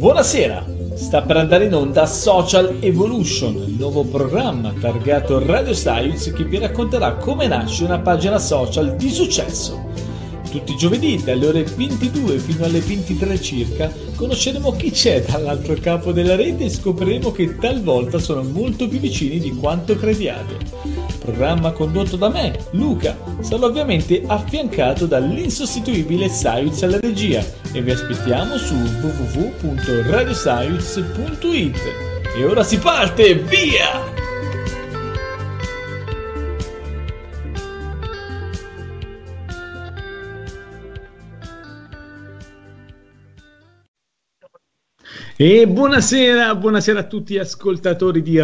Buonasera, sta per andare in onda Social Evolution, il nuovo programma targato Radio Science che vi racconterà come nasce una pagina social di successo. Tutti i giovedì dalle ore 22 fino alle 23 circa conosceremo chi c'è dall'altro capo della rete e scopriremo che talvolta sono molto più vicini di quanto crediate. Programma condotto da me, Luca, sarò ovviamente affiancato dall'insostituibile Sayuz alla regia e vi aspettiamo su www.radiosayuz.it. E ora si parte, via! E buonasera a tutti gli ascoltatori di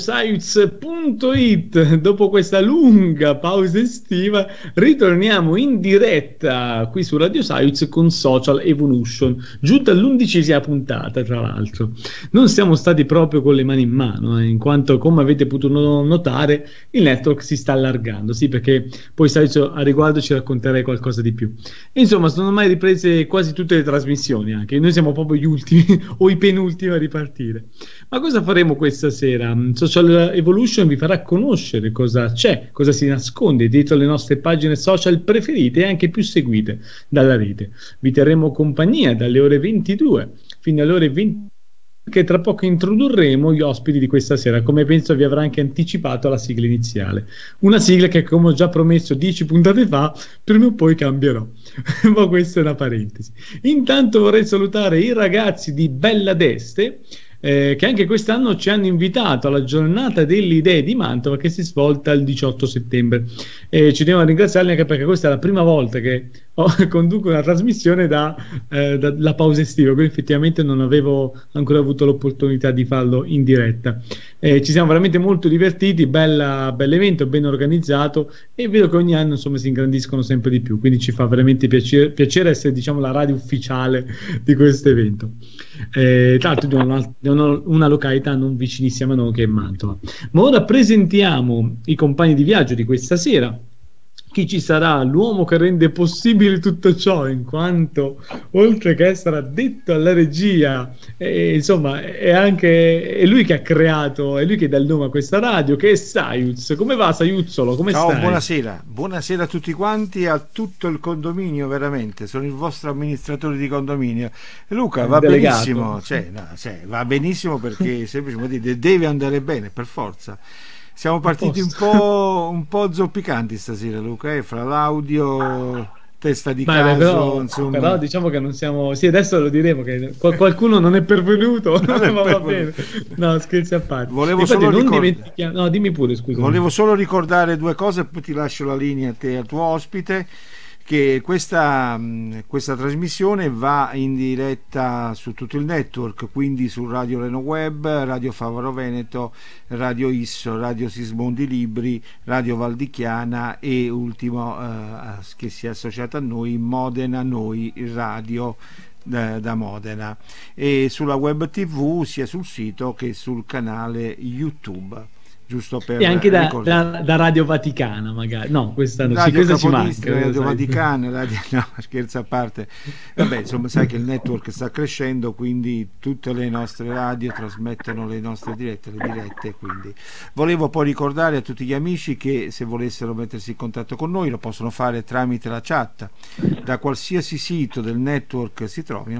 radioscience.it. Dopo questa lunga pausa estiva ritorniamo in diretta qui su Radio Science con Social Evolution, giunta all'11ª puntata. Tra l'altro non siamo stati proprio con le mani in mano, in quanto, come avete potuto notare, il network si sta allargando, sì, perché poi a riguardo ci racconterei qualcosa di più. Insomma, sono ormai riprese quasi tutte le trasmissioni, anche noi siamo proprio gli ultimi o i penultimi a ripartire. Ma cosa faremo questa sera? Social Evolution vi farà conoscere cosa c'è, cosa si nasconde dietro le nostre pagine social preferite e anche più seguite dalla rete. Vi terremo compagnia dalle ore 22 fino alle ore 20, che tra poco introdurremo gli ospiti di questa sera, come penso vi avrà anche anticipato la sigla iniziale. Una sigla che, come ho già promesso 10 puntate fa, prima o poi cambierò. Ma questa è una parentesi. Intanto vorrei salutare i ragazzi di Bella d'Este, che anche quest'anno ci hanno invitato alla giornata delle idee di Mantova, che si svolta il 18 settembre. Ci devo ringraziarli anche perché questa è la prima volta che conduco una trasmissione dalla pausa estiva, quindi effettivamente non avevo ancora avuto l'opportunità di farlo in diretta. Ci siamo veramente molto divertiti, bell'evento, ben organizzato, e vedo che ogni anno, insomma, si ingrandiscono sempre di più, quindi ci fa veramente piacere essere, diciamo, la radio ufficiale di questo evento. Tra l'altro di una località non vicinissima a noi, che è Mantova. Ma ora presentiamo i compagni di viaggio di questa sera. Chi ci sarà? L'uomo che rende possibile tutto ciò, in quanto oltre che essere addetto alla regia, insomma, è lui che ha creato, è lui che dà il nome a questa radio, che è Sayuz. Come va, Sayuzzolo? Come Ciao, stai? buonasera a tutti quanti, a tutto il condominio, veramente. Sono il vostro amministratore di condominio. Luca, va benissimo, va benissimo, perché semplicemente deve andare bene, per forza. Siamo partiti un po' zoppicanti stasera, Luca, fra l'audio, testa di caso, insomma. Però diciamo che non siamo... Sì, adesso lo diremo che qualcuno non è pervenuto, va bene. No, scherzi a parte. No, dimmi pure, scusa. Volevo solo ricordare due cose, poi ti lascio la linea a te e al tuo ospite, che questa trasmissione va in diretta su tutto il network, quindi su Radio Reno Web, Radio Favaro Veneto, Radio Isso, Radio Sismondi Libri, Radio Valdichiana e ultimo che si è associata a noi, Modena Noi Radio da Modena, e sulla web TV sia sul sito che sul canale YouTube. Giusto per e anche da Radio Vaticana, magari. No, questa non questa ci manca. Radio Vaticana, no, scherzo a parte. Vabbè, insomma, sai che il network sta crescendo, quindi tutte le nostre radio trasmettono le nostre dirette, quindi volevo poi ricordare a tutti gli amici che se volessero mettersi in contatto con noi lo possono fare tramite la chat da qualsiasi sito del network si trovino,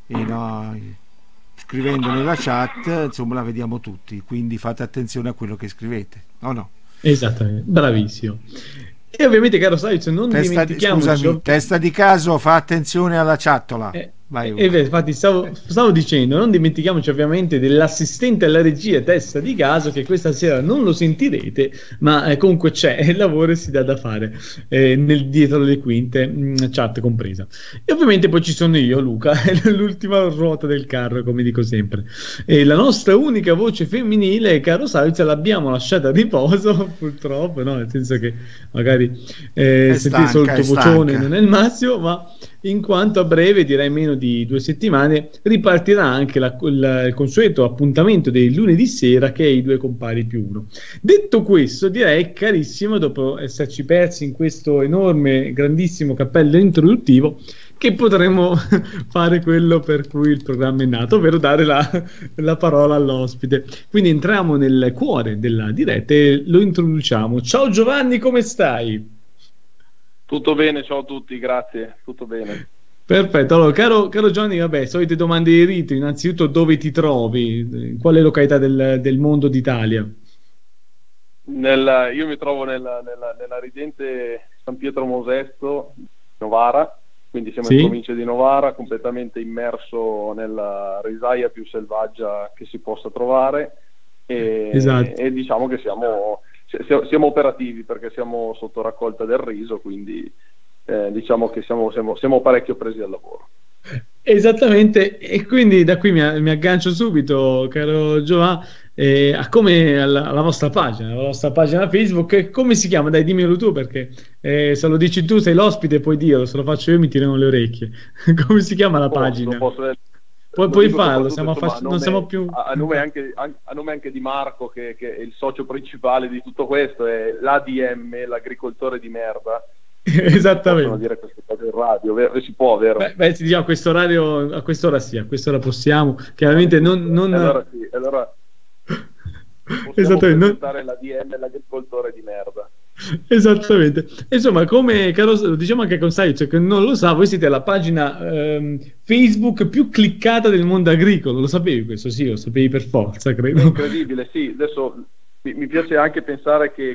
scrivendo nella chat, insomma, la vediamo tutti, quindi fate attenzione a quello che scrivete, o no? Esattamente, bravissimo. E ovviamente, caro Sayuz, non dimentichiamoci... Testa di caso, fa attenzione alla chattola. Infatti stavo dicendo, non dimentichiamoci ovviamente dell'assistente alla regia, testa di caso, che questa sera non lo sentirete, ma comunque c'è, il lavoro si dà da fare dietro le quinte, chat compresa. E ovviamente poi ci sono io, Luca, l'ultima ruota del carro, come dico sempre. E la nostra unica voce femminile, caro Sayuz, l'abbiamo lasciata a riposo, purtroppo, no? Nel senso che magari sentire solo il tuo vocione non è il massimo, ma in quanto a breve, direi meno di 2 settimane, ripartirà anche il consueto appuntamento del lunedì sera, che è i due compari più uno. Detto questo, direi, carissimo, dopo esserci persi in questo enorme, grandissimo cappello introduttivo, che potremo fare quello per cui il programma è nato, ovvero dare la parola all'ospite. Quindi entriamo nel cuore della diretta e lo introduciamo. Ciao Giovanni, come stai? Tutto bene, ciao a tutti, grazie, tutto bene. Perfetto, allora caro Giovanni, vabbè, solite domande di rito, innanzitutto dove ti trovi, in quale località del mondo d'Italia? Io mi trovo nella ridente San Pietro Mosesto, Novara, quindi siamo in provincia di Novara, completamente immerso nella risaia più selvaggia che si possa trovare Esatto. e diciamo che siamo operativi perché siamo sotto raccolta del riso, quindi diciamo che siamo parecchio presi al lavoro. Esattamente, e quindi da qui mi aggancio subito, caro Giovanni, alla vostra pagina Facebook. Come si chiama? Dai, dimmelo tu, perché se lo dici tu sei l'ospite, puoi dirlo, se lo faccio io mi tirano le orecchie. Come si chiama la pagina? Puoi farlo, non siamo più... A nome anche di Marco, che è il socio principale di tutto questo, è l'ADM, l'agricoltore di merda. Esattamente. Possono dire queste cose in radio, vero? Si può, vero? Beh, si dice a quest'ora sì, a quest'ora possiamo, chiaramente non... Allora sì, allora possiamo presentare l'ADM, l'agricoltore di merda. Esattamente. Insomma, come lo diciamo anche con Saic, che non lo sa, voi siete la pagina Facebook più cliccata del mondo agricolo, lo sapevi questo? Sì, lo sapevi per forza, credo. È incredibile, sì. Adesso mi piace anche pensare che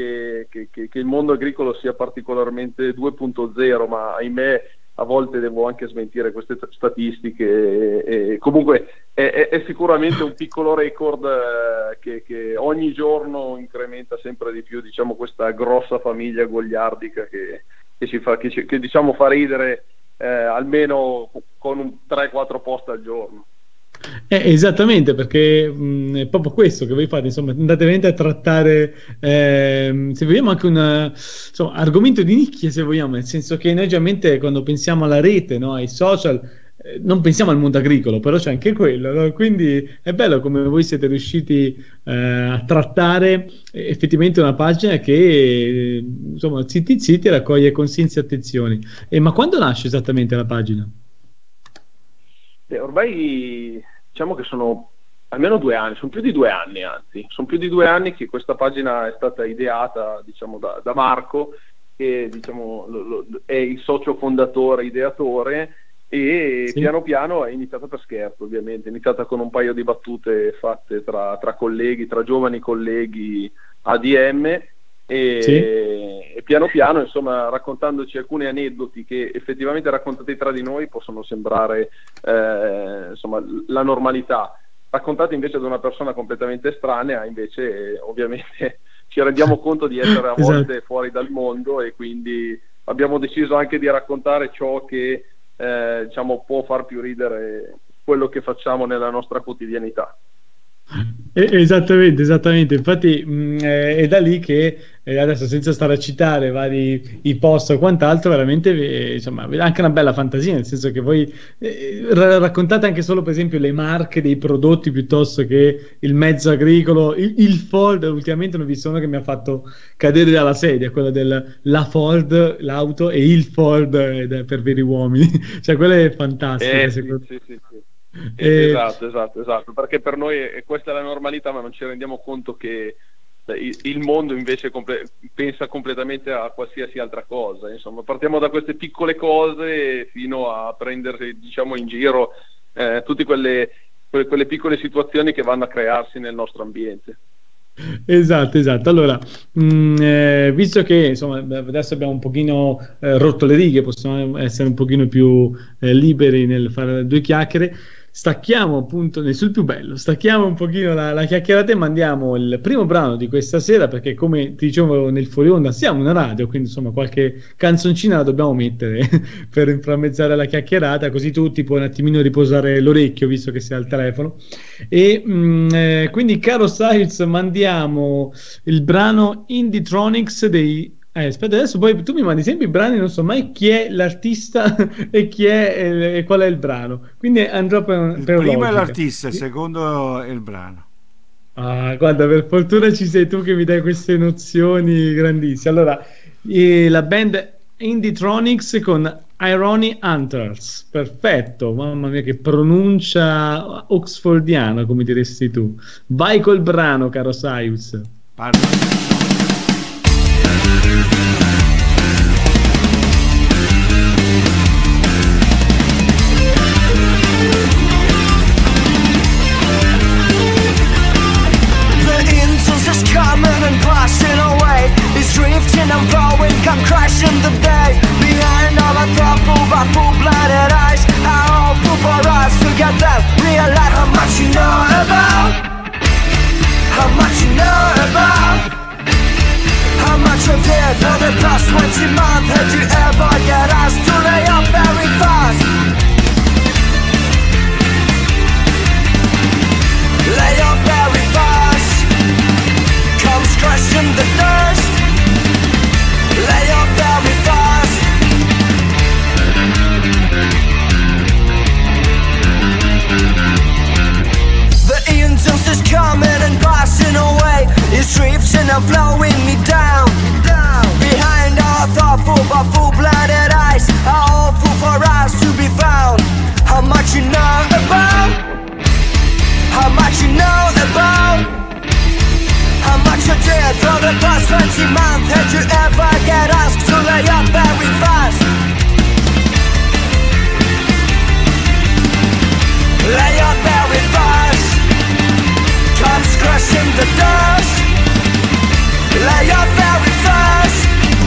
il mondo agricolo sia particolarmente 2.0, ma ahimè a volte devo anche smentire queste statistiche e comunque è sicuramente un piccolo record che ogni giorno incrementa sempre di più, diciamo, questa grossa famiglia goliardica che diciamo fa ridere almeno con 3-4 post al giorno. Esattamente, perché è proprio questo che voi fate, insomma, andate veramente a trattare, se vogliamo, anche un argomento di nicchia, se vogliamo, nel senso che noi ovviamente quando pensiamo alla rete, no, ai social, non pensiamo al mondo agricolo, però c'è anche quello, no? Quindi è bello come voi siete riusciti a trattare effettivamente una pagina che, insomma, zitti raccoglie consensi e attenzioni. Ma quando nasce esattamente la pagina? Ormai diciamo che sono almeno 2 anni, sono più di 2 anni, anzi, sono più di 2 anni che questa pagina è stata ideata, diciamo, da Marco, che diciamo è il socio fondatore, ideatore, e piano piano è iniziata per scherzo, ovviamente, è iniziata con un paio di battute fatte tra colleghi, tra giovani colleghi ADM. E piano piano, insomma, raccontandoci alcuni aneddoti che effettivamente raccontati tra di noi possono sembrare insomma la normalità, raccontati invece da una persona completamente estranea, invece ovviamente ci rendiamo conto di essere a volte fuori dal mondo, e quindi abbiamo deciso anche di raccontare ciò che diciamo può far più ridere quello che facciamo nella nostra quotidianità. Esattamente, infatti è da lì che adesso, senza stare a citare vari i post o quant'altro, veramente insomma, anche una bella fantasia, nel senso che voi raccontate anche solo, per esempio, le marche dei prodotti piuttosto che il mezzo agricolo, il Ford. Ultimamente ne ho visto uno che mi ha fatto cadere dalla sedia, quello la Ford, l'auto, e il Ford per veri uomini, cioè quello è fantastico. Sì. Esatto, perché per noi questa è la normalità, ma non ci rendiamo conto che il mondo invece pensa completamente a qualsiasi altra cosa. Insomma, partiamo da queste piccole cose fino a prendersi, diciamo, in giro tutte quelle piccole situazioni che vanno a crearsi nel nostro ambiente. Esatto. Allora, visto che insomma adesso abbiamo un pochino rotto le righe, possiamo essere un pochino più liberi nel fare 2 chiacchiere, stacchiamo appunto sul più bello, stacchiamo un pochino la chiacchierata e mandiamo il primo brano di questa sera, perché come ti dicevo nel fuori onda siamo una radio, quindi insomma qualche canzoncina la dobbiamo mettere per inframmezzare la chiacchierata, così tu ti puoi un attimino riposare l'orecchio visto che sei al telefono. E quindi, caro Styles, mandiamo il brano Indietronics dei Aspetta, adesso poi tu mi mandi sempre i brani, non so mai chi è l'artista e chi è e qual è il brano. Quindi andrò Il per primo è logica. l'artista, il secondo è il brano. Ah, guarda, per fortuna ci sei tu che mi dai queste nozioni grandissime. Allora, la band Indietronics con Irony Hunters. Perfetto, mamma mia, che pronuncia oxfordiana, come diresti tu. Vai col brano, caro Saius. Parla. I'm flowing, come crashing the day. Behind all the thoughtful but full-blooded eyes, how awful for us to get that. Realize how much you know about, how much you know about, how much you did for the past 20 months. Had you ever get us to lay up very fast? Lay up very fast, comes crashing the dust. Lay up very fast. The incense is coming and passing away. It's drifting and flowing me down. Behind our thoughtful but full-blooded eyes, how awful for us to be found. How much you know about, how much you know about, how much you did for the past 20 months. Had you ever get asked to lay up very fast? Lay up very fast, comes crashing the dust. Lay up very fast.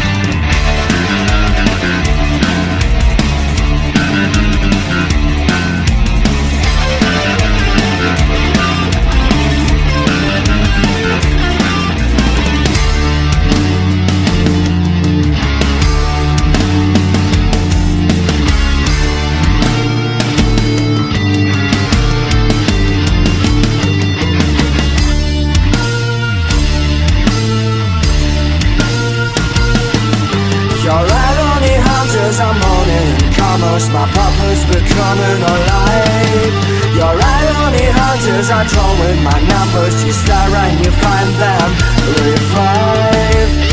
I'm on in commerce, my purpose becoming alive. Your irony hunters are drawing my numbers. You stare and you find them revive.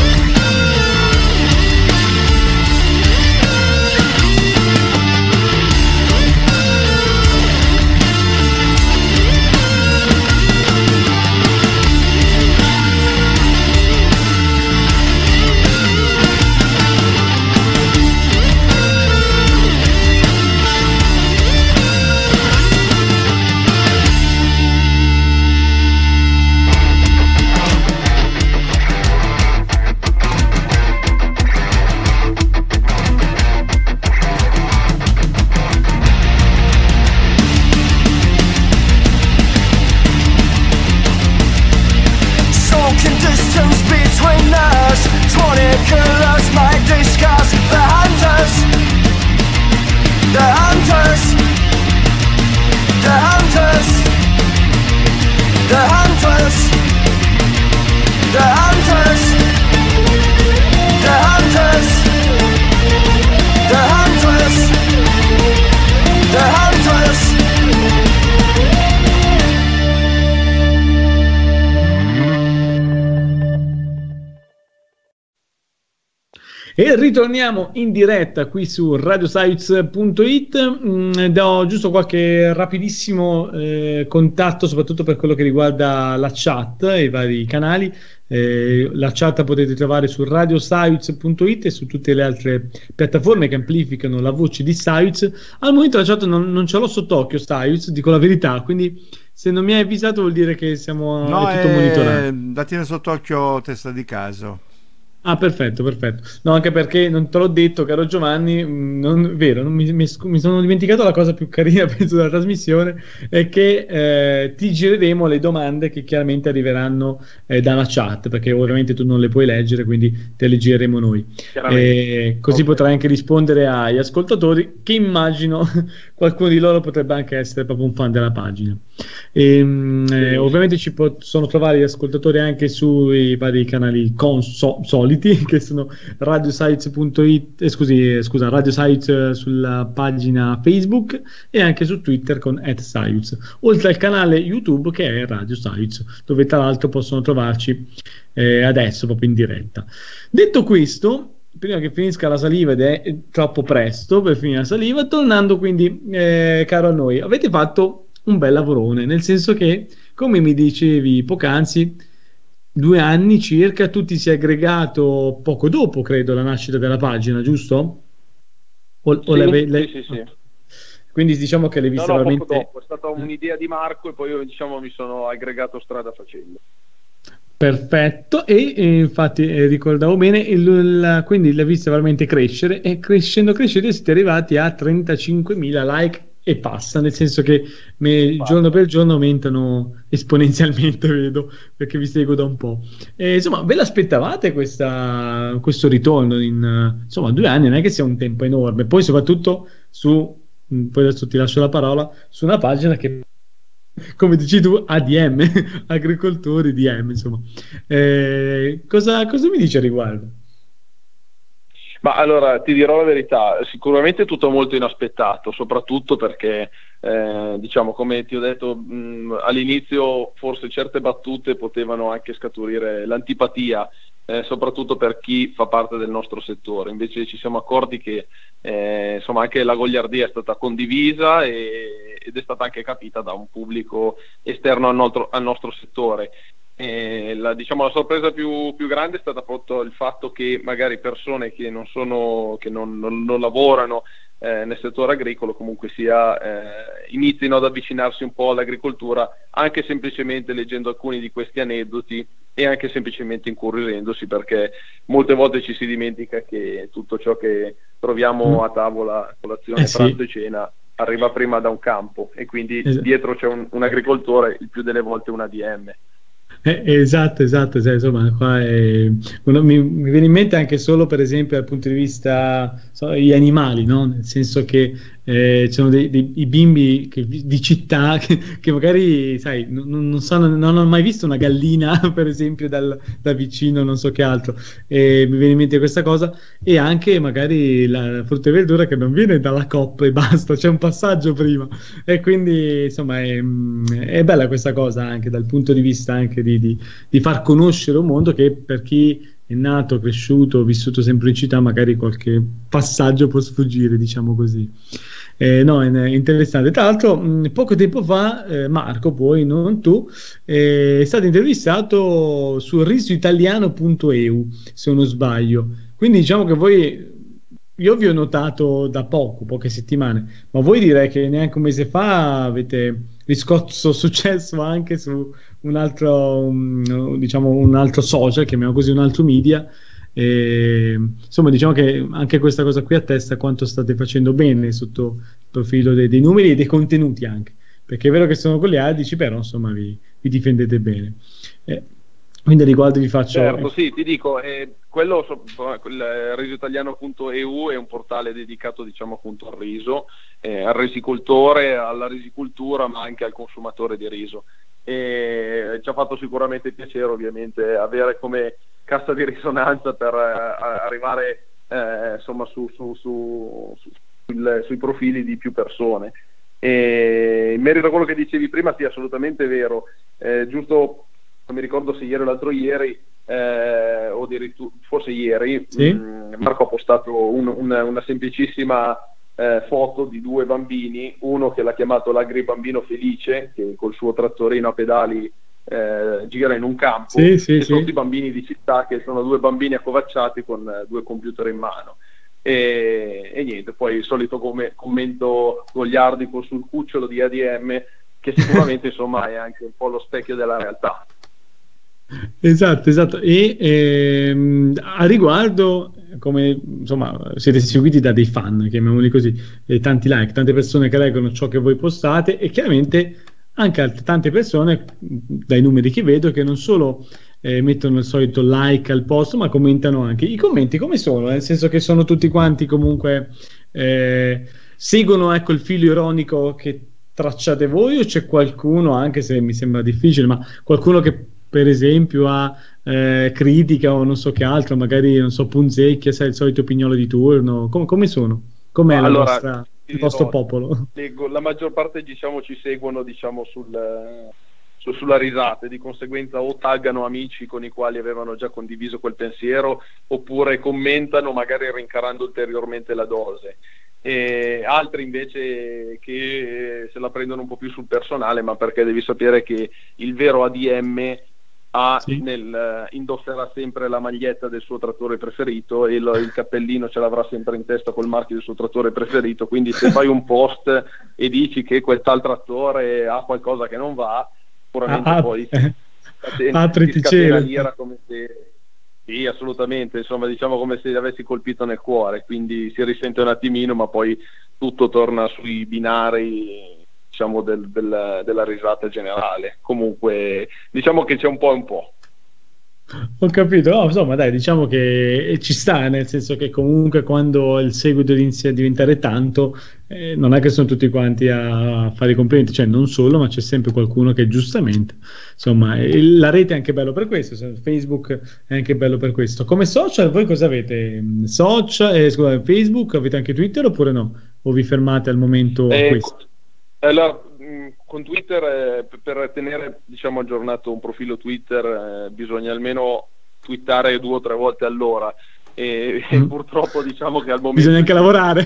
E ritorniamo in diretta qui su radioscience.it. Do giusto qualche rapidissimo contatto, soprattutto per quello che riguarda la chat e i vari canali. La chat potete trovare su radioscience.it e su tutte le altre piattaforme che amplificano la voce di Science. Al momento la chat non ce l'ho sott'occhio, Science, dico la verità, quindi se non mi hai avvisato vuol dire che siamo tutto monitorato. Da tenere sott'occhio, testa di caso. Ah, perfetto, perfetto. No, anche perché non te l'ho detto, caro Giovanni, vero, mi sono dimenticato la cosa più carina, penso, della trasmissione, è che ti gireremo le domande che chiaramente arriveranno dalla chat, perché ovviamente tu non le puoi leggere, quindi te le gireremo noi. Così potrai anche rispondere agli ascoltatori, che immagino qualcuno di loro potrebbe anche essere proprio un fan della pagina. Ovviamente ci possono trovare gli ascoltatori anche sui vari canali soliti, soliti, che sono radiosites.it, scusa, radiosites sulla pagina Facebook e anche su Twitter con @sites, oltre al canale YouTube che è Radio Sites, dove tra l'altro possono trovarci adesso proprio in diretta. Detto questo, prima che finisca la saliva, ed è troppo presto per finire la saliva, tornando quindi caro a noi, avete fatto un bel lavorone, nel senso che, come mi dicevi poc'anzi, 2 anni circa, tu ti sei aggregato poco dopo, credo, la nascita della pagina, giusto? Sì. Quindi diciamo che l'hai vista veramente... poco dopo, è stata un'idea di Marco e poi io, diciamo, mi sono aggregato strada facendo. Perfetto, e infatti ricordavo bene, quindi l'hai vista veramente crescere, e crescendo siete arrivati a 35.000 like e passa, nel senso che giorno per giorno aumentano esponenzialmente, vedo, perché vi seguo da un po'. Insomma, ve l'aspettavate questo ritorno in 2 anni? Non è che sia un tempo enorme, poi soprattutto poi adesso ti lascio la parola, su una pagina che, come dici tu, ADM, agricoltori DM, insomma. Cosa mi dici a riguardo? Ma allora, ti dirò la verità, sicuramente tutto molto inaspettato, soprattutto perché, diciamo, come ti ho detto all'inizio, forse certe battute potevano anche scaturire l'antipatia, soprattutto per chi fa parte del nostro settore. Invece ci siamo accorti che insomma anche la goliardia è stata condivisa ed è stata anche capita da un pubblico esterno al nostro settore. La sorpresa più grande è stata appunto il fatto che magari persone che non lavorano nel settore agricolo comunque sia inizino ad avvicinarsi un po' all'agricoltura, anche semplicemente leggendo alcuni di questi aneddoti e anche semplicemente incuriosirendosi, perché molte volte ci si dimentica che tutto ciò che troviamo a tavola, colazione, pranzo e cena, arriva prima da un campo, e quindi dietro c'è un agricoltore, il più delle volte un ADM. Esatto, cioè, insomma, qua mi viene in mente anche solo, per esempio, dal punto di vista gli animali, no? Nel senso che ci sono i bimbi di città che magari, sai, non hanno mai visto una gallina, per esempio, da vicino, non so che altro, e mi viene in mente questa cosa, e anche magari la frutta e verdura che non viene dalla COP e basta, c'è un passaggio prima, e quindi insomma è bella questa cosa anche dal punto di vista anche di far conoscere un mondo che, per chi è nato, cresciuto, vissuto sempre in città, magari qualche passaggio può sfuggire, diciamo così. No, è interessante. Tra l'altro, poco tempo fa, Marco, poi non tu, è stato intervistato su risoitaliano.eu, se non sbaglio. Quindi diciamo che io vi ho notato da poche settimane, ma voi direi che neanche un mese fa avete riscosso successo anche su un altro social, chiamiamo così, un altro media. Insomma, diciamo che anche questa cosa qui attesta quanto state facendo bene sotto il profilo dei numeri e dei contenuti anche, perché è vero che sono goliardici, però insomma vi difendete bene. Quindi a riguardo vi faccio... Certo, sì, ti dico, il risoitaliano.eu è un portale dedicato, diciamo, appunto al riso, al risicoltore, alla risicoltura, ma anche al consumatore di riso. E ci ha fatto sicuramente piacere, ovviamente, avere come cassa di risonanza per arrivare insomma sui profili di più persone. E in merito a quello che dicevi prima, sì, assolutamente vero. Giusto, non mi ricordo se ieri o l'altro ieri, o forse ieri, sì? Marco ha postato una semplicissima foto di 2 bambini, uno che l'ha chiamato l'agribambino felice, che col suo trattorino a pedali gira in un campo, e tutti i bambini di città, che sono 2 bambini accovacciati con 2 computer in mano. E niente, poi il solito commento goliardico sul cucciolo di ADM, che sicuramente insomma è anche un po' lo specchio della realtà. Esatto. E a riguardo, come insomma siete seguiti da dei fan, chiamiamoli così, tanti like, tante persone che leggono ciò che voi postate, e chiaramente anche tante persone, dai numeri che vedo, che non solo mettono il solito like al post, ma commentano anche. I commenti come sono? Nel senso che sono tutti quanti comunque seguono, ecco, il filo ironico che tracciate voi, o c'è qualcuno, anche se mi sembra difficile, ma qualcuno che per esempio a critica o non so che altro, magari non so, punzecchia, sai, il solito pignolo di turno, come sono? Com'è Allora, ti il vostro dirò, popolo? la maggior parte diciamo ci seguono diciamo sulla risata, e di conseguenza o taggano amici con i quali avevano già condiviso quel pensiero, oppure commentano magari rincarando ulteriormente la dose. E altri invece che se la prendono un po' più sul personale, ma perché devi sapere che il vero ADM Sì. indosserà sempre la maglietta del suo trattore preferito e il cappellino ce l'avrà sempre in testa col marchio del suo trattore preferito, quindi se fai un post e dici che quel tal trattore ha qualcosa che non va, sicuramente poi Patrick ti ti scatena cela. l'ira come se... Sì, assolutamente, insomma, diciamo come se gli avessi colpito nel cuore, quindi si risente un attimino, ma poi tutto torna sui binari, diciamo, della risata generale. Comunque, diciamo che c'è un po' e un po'. Ho capito, no, insomma, dai, diciamo che ci sta, nel senso che comunque quando il seguito inizia a diventare tanto, non è che sono tutti quanti a fare i complimenti, cioè non solo, ma c'è sempre qualcuno che giustamente, insomma, la rete è anche bello per questo, Facebook è anche bello per questo. Come social, voi cosa avete? Social, scusa, Facebook, avete anche Twitter oppure no? O vi fermate al momento a questo? Allora, con Twitter, per tenere diciamo aggiornato un profilo Twitter, bisogna almeno twittare 2 o 3 volte all'ora e purtroppo diciamo che al momento bisogna anche lavorare.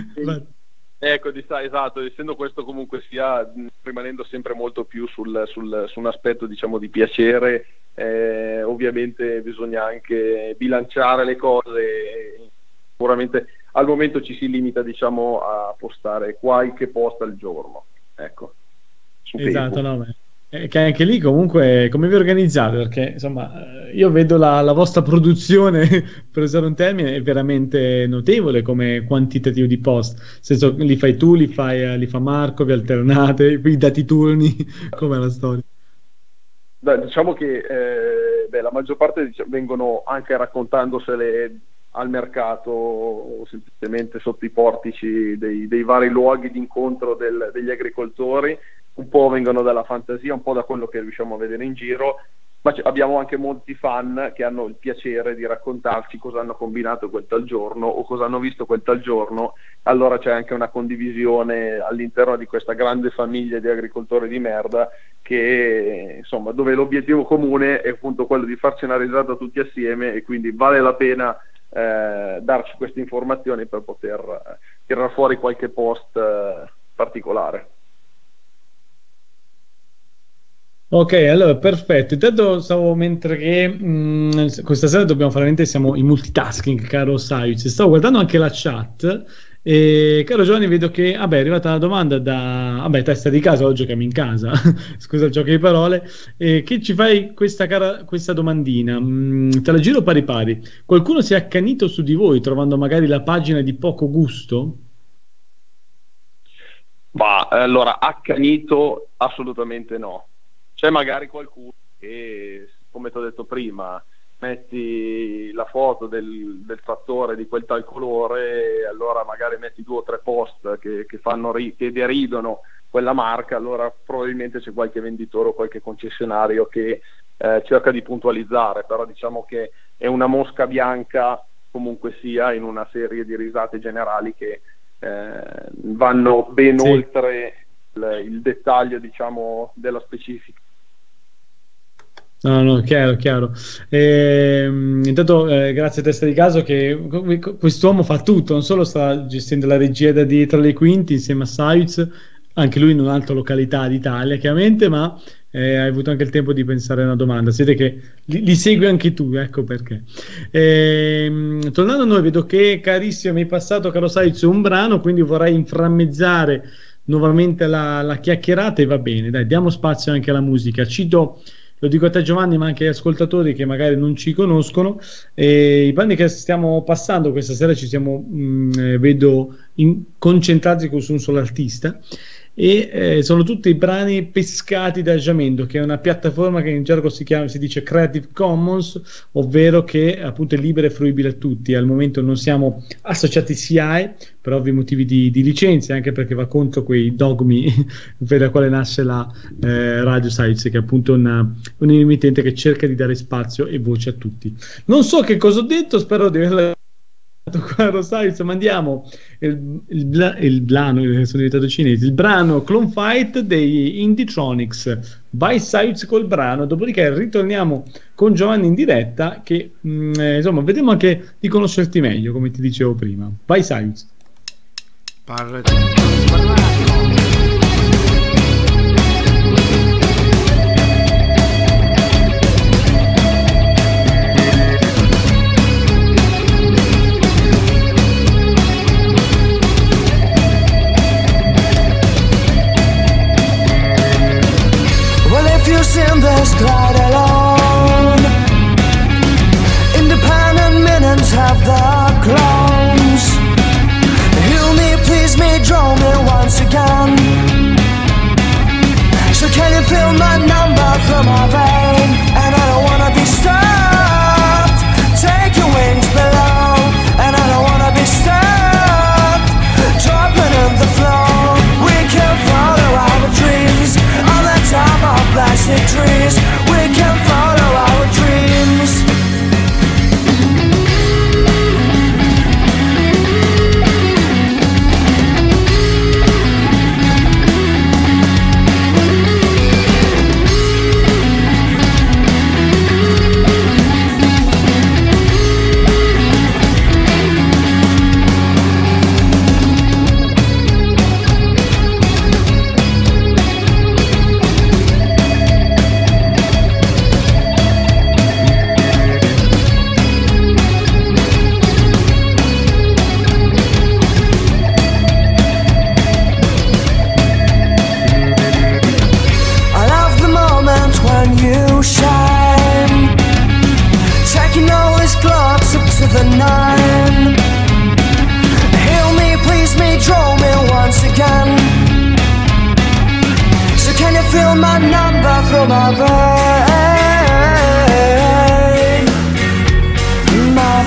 Ecco, esatto, essendo questo comunque sia rimanendo sempre molto più su un aspetto diciamo di piacere, ovviamente bisogna anche bilanciare le cose. Sicuramente al momento ci si limita diciamo a postare qualche post al giorno, ecco, su Esatto, Facebook. no, che anche lì comunque come vi organizzate? Perché insomma io vedo la vostra produzione, per usare un termine, è veramente notevole come quantitativo di post. Nel senso, li fai tu, li fa Marco, vi alternate, vi date i turni, com'è la storia? Beh, diciamo che la maggior parte vengono anche raccontandosele al mercato o semplicemente sotto i portici dei vari luoghi di incontro degli agricoltori. Un po' vengono dalla fantasia, un po' da quello che riusciamo a vedere in giro, ma abbiamo anche molti fan che hanno il piacere di raccontarci cosa hanno combinato quel tal giorno o cosa hanno visto quel tal giorno. Allora c'è anche una condivisione all'interno di questa grande famiglia di agricoltori di merda, che insomma, dove l'obiettivo comune è appunto quello di farci una risata tutti assieme, e quindi vale la pena darci queste informazioni per poter tirare fuori qualche post particolare. Ok, allora perfetto. Intanto stavo, mentre che questa sera dobbiamo fare veramente, siamo in multitasking, caro Saiz. Stavo guardando anche la chat e caro Giovanni, vedo che è arrivata una domanda da testa di casa, oggi giochiamo in casa. Scusa il gioco di parole. Che ci fai questa domandina? Te la giro pari pari. Qualcuno si è accanito su di voi trovando magari la pagina di poco gusto? Ma allora, accanito assolutamente no. C'è magari qualcuno che, come ti ho detto prima, metti la foto del trattore di quel tal colore, e allora magari metti 2 o 3 post che che deridono quella marca, allora probabilmente c'è qualche venditore o qualche concessionario che cerca di puntualizzare, però diciamo che è una mosca bianca comunque sia in una serie di risate generali che vanno ben oltre il dettaglio diciamo della specifica. No, chiaro. Intanto grazie a testa di caso che quest'uomo fa tutto, non solo sta gestendo la regia da dietro le quinte insieme a Saiz, anche lui in un'altra località d'Italia chiaramente, ma hai avuto anche il tempo di pensare a una domanda. Siete che li segui anche tu, ecco perché. Tornando a noi, vedo che carissimo mi hai passato, caro Saiz, un brano, quindi vorrei inframmezzare nuovamente la chiacchierata e va bene, dai, diamo spazio anche alla musica. Lo dico a te Giovanni, ma anche agli ascoltatori che magari non ci conoscono, i brani che stiamo passando questa sera ci siamo vedo concentrati su un solo artista, e sono tutti brani pescati da Jamendo, che è una piattaforma che in gergo si dice Creative Commons, ovvero che appunto è libera e fruibile a tutti. Al momento non siamo associati SIAE per ovvi motivi di licenze, anche perché va contro quei dogmi per la quale nasce la Radio Sites, che è appunto un emittente che cerca di dare spazio e voce a tutti. Non so che cosa ho detto, spero di averla qua Rosites, ma andiamo il brano, sono diventato cinese, il brano Clone Fight dei Indietronics. Vai Sites col brano, dopodiché ritorniamo con Giovanni in diretta che insomma vediamo anche di conoscerti meglio, come ti dicevo prima. Vai Sites. In this glide alone, independent minions have the clones. Heal me, please me, draw me once again. So can you feel my number from my vein? And I don't wanna be stopped. Take your wings below. And I don't wanna be stopped. Dropping in the floor. We can follow our dreams on the top of plastic trees. We can follow our dreams. The nine. Heal me, please me, draw me once again. So can you feel my number through my vein? My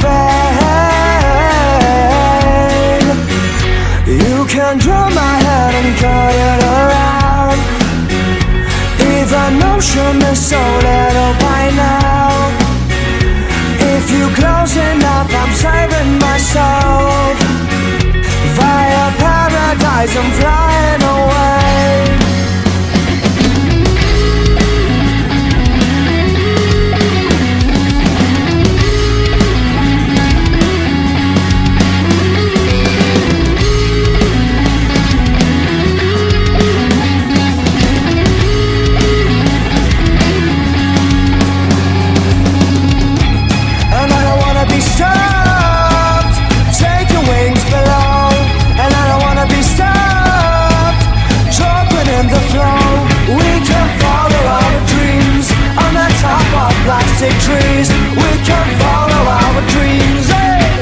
vein. You can draw my head and cut it around. Even motion is so little by now. If you close enough, I'm saving myself. Via paradise, I'm flying away. Plastic trees, we can follow our dreams. Hey!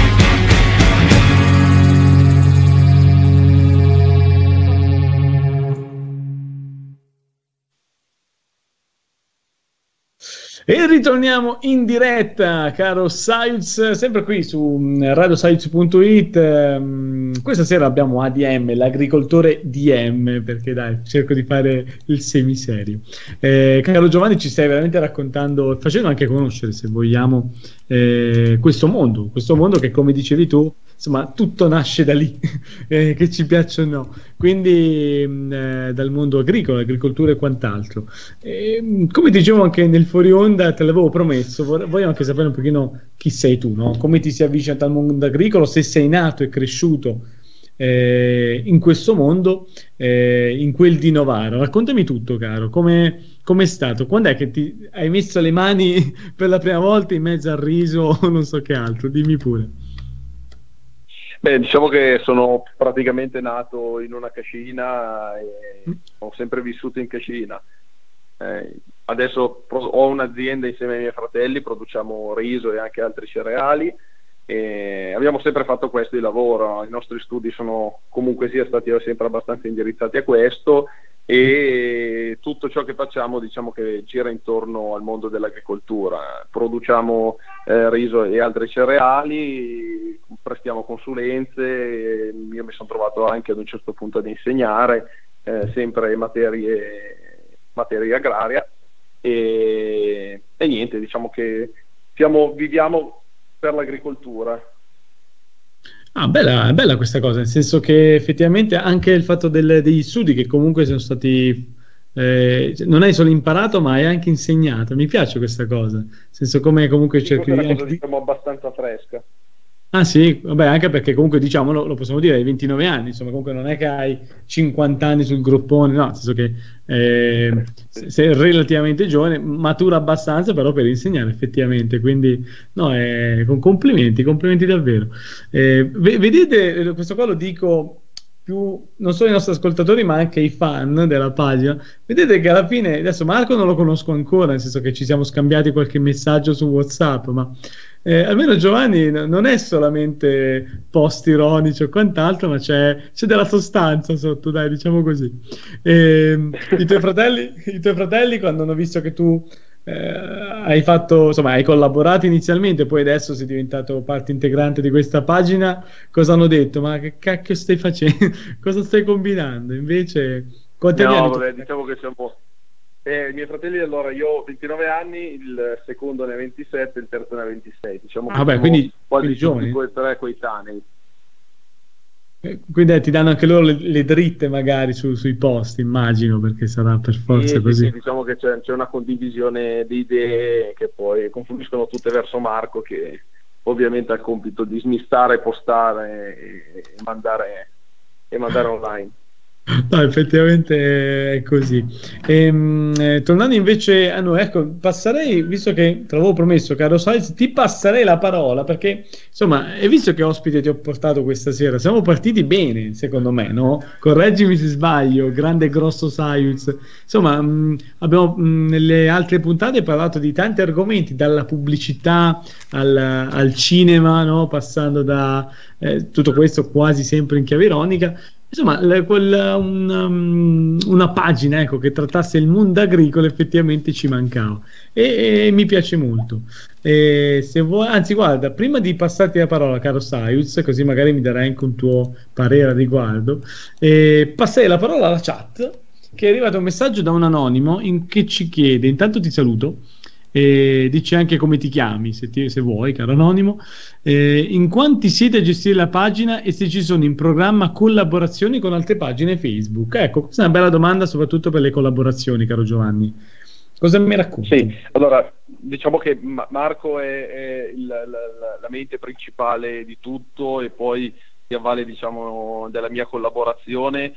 E ritorniamo in diretta, caro Sites, sempre qui su radiosites.it. Questa sera abbiamo ADM, l'agricoltore DM, perché dai, cerco di fare il semiserio. Caro Giovanni, ci stai veramente raccontando, facendo anche conoscere, se vogliamo, questo mondo che, come dicevi tu, insomma, tutto nasce da lì, che ci piaccia o no. Quindi dal mondo agricolo, agricoltura e quant'altro. Come dicevo anche nel fuori onda, te l'avevo promesso, voglio anche sapere un pochino chi sei tu, no? Come ti si avvicina al mondo agricolo, se sei nato e cresciuto in questo mondo, in quel di Novara. Raccontami tutto, caro, come è stato? Quando è che ti hai messo le mani per la prima volta in mezzo al riso o non so che altro? Dimmi pure. Beh, diciamo che sono praticamente nato in una cascina e ho sempre vissuto in cascina. Adesso ho un'azienda insieme ai miei fratelli, produciamo riso e anche altri cereali E abbiamo sempre fatto questo di lavoro, i nostri studi sono comunque sia stati sempre abbastanza indirizzati a questo, e tutto ciò che facciamo diciamo che gira intorno al mondo dell'agricoltura. Produciamo riso e altri cereali, prestiamo consulenze, io mi sono trovato anche ad un certo punto ad insegnare sempre materie agraria, e niente, diciamo che viviamo per l'agricoltura. Ah, bella questa cosa, nel senso che effettivamente anche il fatto degli studi che comunque sono stati, non hai solo imparato ma hai anche insegnato, mi piace questa cosa, nel senso come comunque cerchi di... diciamo abbastanza fresca. Ah sì, vabbè, anche perché comunque diciamo, lo possiamo dire, hai 29 anni, insomma comunque non è che hai 50 anni sul groppone, no, nel senso che sei relativamente giovane, matura abbastanza però per insegnare effettivamente, quindi no, con complimenti davvero. Vedete, questo qua lo dico più non solo ai nostri ascoltatori ma anche ai fan della pagina, vedete che alla fine, adesso Marco non lo conosco ancora, nel senso che ci siamo scambiati qualche messaggio su WhatsApp, ma almeno Giovanni non è solamente post ironici o quant'altro, ma c'è della sostanza sotto, dai, diciamo così. I tuoi fratelli quando hanno visto che tu hai fatto, insomma, hai collaborato inizialmente, poi adesso sei diventato parte integrante di questa pagina, cosa hanno detto? Ma che cacchio stai facendo? Cosa stai combinando? Invece, quanti anni No, vabbè, diciamo che siamo... I miei fratelli, allora, io ho 29 anni, il secondo ne ha 27, il terzo ne ha 26. Diciamo che vabbè, quindi giovani. Quasi tre coetanei. Quindi ti danno anche loro le dritte magari sui post, immagino, perché sarà per forza così. Sì, diciamo che c'è una condivisione di idee che poi confluiscono tutte verso Marco, che ovviamente ha il compito di smistare, postare e mandare online. No, effettivamente è così. Tornando invece a noi, ecco, passerei, visto che te l'avevo promesso, caro Siles, ti passerei la parola perché, insomma, hai visto che ospite ti ho portato questa sera? Siamo partiti bene, secondo me, no? Correggimi se sbaglio, grande e grosso Siles. Insomma, abbiamo nelle altre puntate parlato di tanti argomenti, dalla pubblicità al cinema, no? Passando da tutto questo quasi sempre in chiave ironica. Insomma, una pagina, ecco, che trattasse il mondo agricolo effettivamente ci mancava e mi piace molto. Se vuoi, anzi, guarda, prima di passarti la parola, caro Saiuz, così magari mi darai anche un tuo parere a riguardo, passerei la parola alla chat, che è arrivato un messaggio da un anonimo che ci chiede, intanto ti saluto, dice anche come ti chiami se vuoi, caro anonimo, in quanti siete a gestire la pagina e se ci sono in programma collaborazioni con altre pagine Facebook. Ecco, questa è una bella domanda soprattutto per le collaborazioni, caro Giovanni. Cosa mi racconti? Sì, allora diciamo che Marco è la mente principale di tutto, e poi si avvale, diciamo, della mia collaborazione.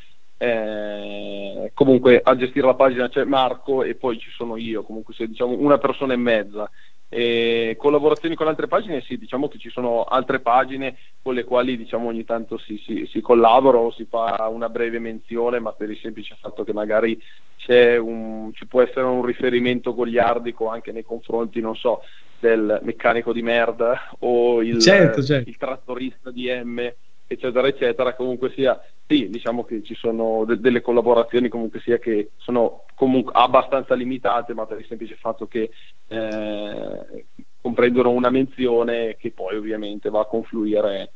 Comunque a gestire la pagina c'è Marco e poi ci sono io, comunque se diciamo una persona e mezza. Collaborazioni con altre pagine, sì, diciamo che ci sono altre pagine con le quali, diciamo, ogni tanto si collabora o si fa una breve menzione, ma per il semplice fatto che magari ci può essere un riferimento goliardico anche nei confronti, non so, del meccanico di merda o il trattorista di M, eccetera eccetera. Comunque sia, sì, diciamo che ci sono delle collaborazioni comunque sia che sono comunque abbastanza limitate, ma per il semplice fatto che comprendono una menzione che poi ovviamente va a confluire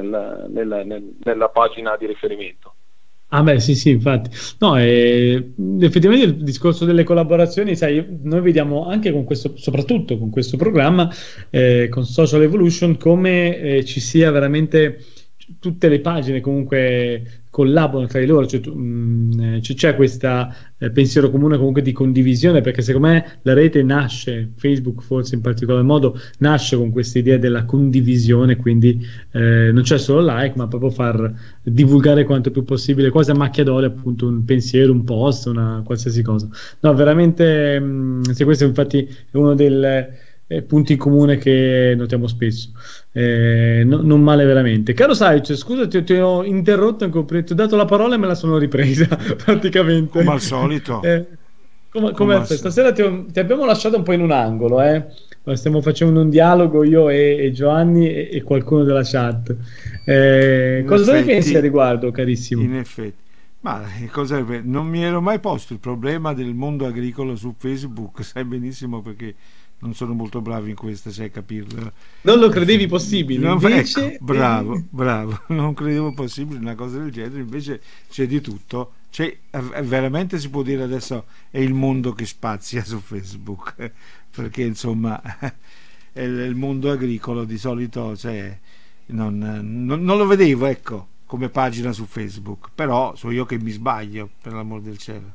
nella pagina di riferimento. Ah beh, sì, infatti. No, effettivamente il discorso delle collaborazioni, sai, noi vediamo anche con questo, soprattutto con questo programma, con Social Evolution, come ci sia veramente tutte le pagine comunque collaborano tra di loro, c'è questo pensiero comune comunque di condivisione, perché secondo me la rete nasce, Facebook forse in particolar modo, nasce con questa idea della condivisione, quindi non c'è solo like, ma proprio far divulgare quanto più possibile, quasi a macchia d'olio, appunto, un pensiero, un post, una qualsiasi cosa. No, veramente, se questo infatti è uno dei punti in comune che notiamo spesso. Non male veramente. Caro Saic, scusa, ti ho interrotto, ti ho dato la parola e me la sono ripresa praticamente. Come al solito. Come stasera ti abbiamo lasciato un po' in un angolo, stiamo facendo un dialogo io e Giovanni e qualcuno della chat. Cosa ne pensi al riguardo, carissimo? In effetti, ma non mi ero mai posto il problema del mondo agricolo su Facebook, sai benissimo, perché non sono molto bravo in questo, sai capirlo. Non lo credevi possibile, invece... Ecco, bravo, non credevo possibile una cosa del genere, invece c'è di tutto. Veramente si può dire adesso è il mondo che spazia su Facebook, perché insomma il mondo agricolo di solito non lo vedevo, ecco, come pagina su Facebook, però so io che mi sbaglio, per l'amor del cielo.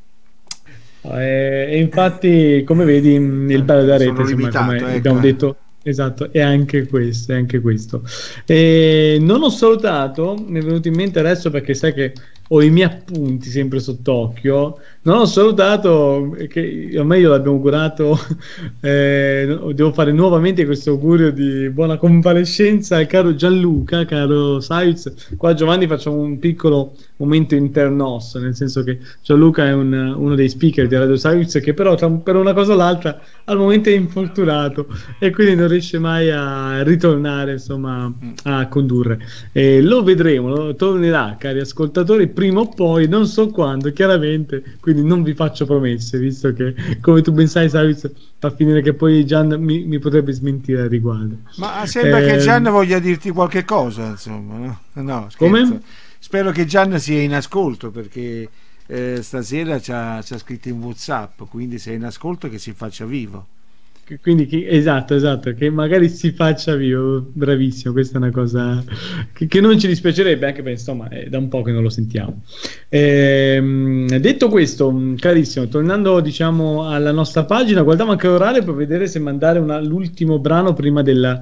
E infatti, come vedi, il bello della rete, come abbiamo detto, esatto, è anche questo. Non ho salutato, mi è venuto in mente adesso perché sai che ho i miei appunti sempre sott'occhio. Non ho salutato, che ormai io l'abbiamo augurato, devo fare nuovamente questo augurio di buona convalescenza al caro Gianluca, caro Saiz. Qua Giovanni facciamo un piccolo momento internos, nel senso che Gianluca è uno dei speaker di Radio Saiz che però per una cosa o l'altra al momento è infortunato e quindi non riesce mai a ritornare, insomma, a condurre. Lo vedremo, tornerà, cari ascoltatori, prima o poi, non so quando, chiaramente, quindi non vi faccio promesse, visto che, come tu ben sai, Saiz, fa finire che poi Gian mi potrebbe smentire al riguardo. Ma sembra che Gian voglia dirti qualche cosa, insomma, no? Scherzo. Come? Spero che Gian sia in ascolto, perché stasera ci ha scritto in WhatsApp, quindi se è in ascolto che si faccia vivo. Quindi esatto, che magari si faccia vivo, bravissimo, questa è una cosa che non ci dispiacerebbe, anche perché insomma è da un po' che non lo sentiamo. Detto questo, carissimo, tornando diciamo alla nostra pagina, guardavo anche l'orario per vedere se mandare l'ultimo brano prima dell'ultima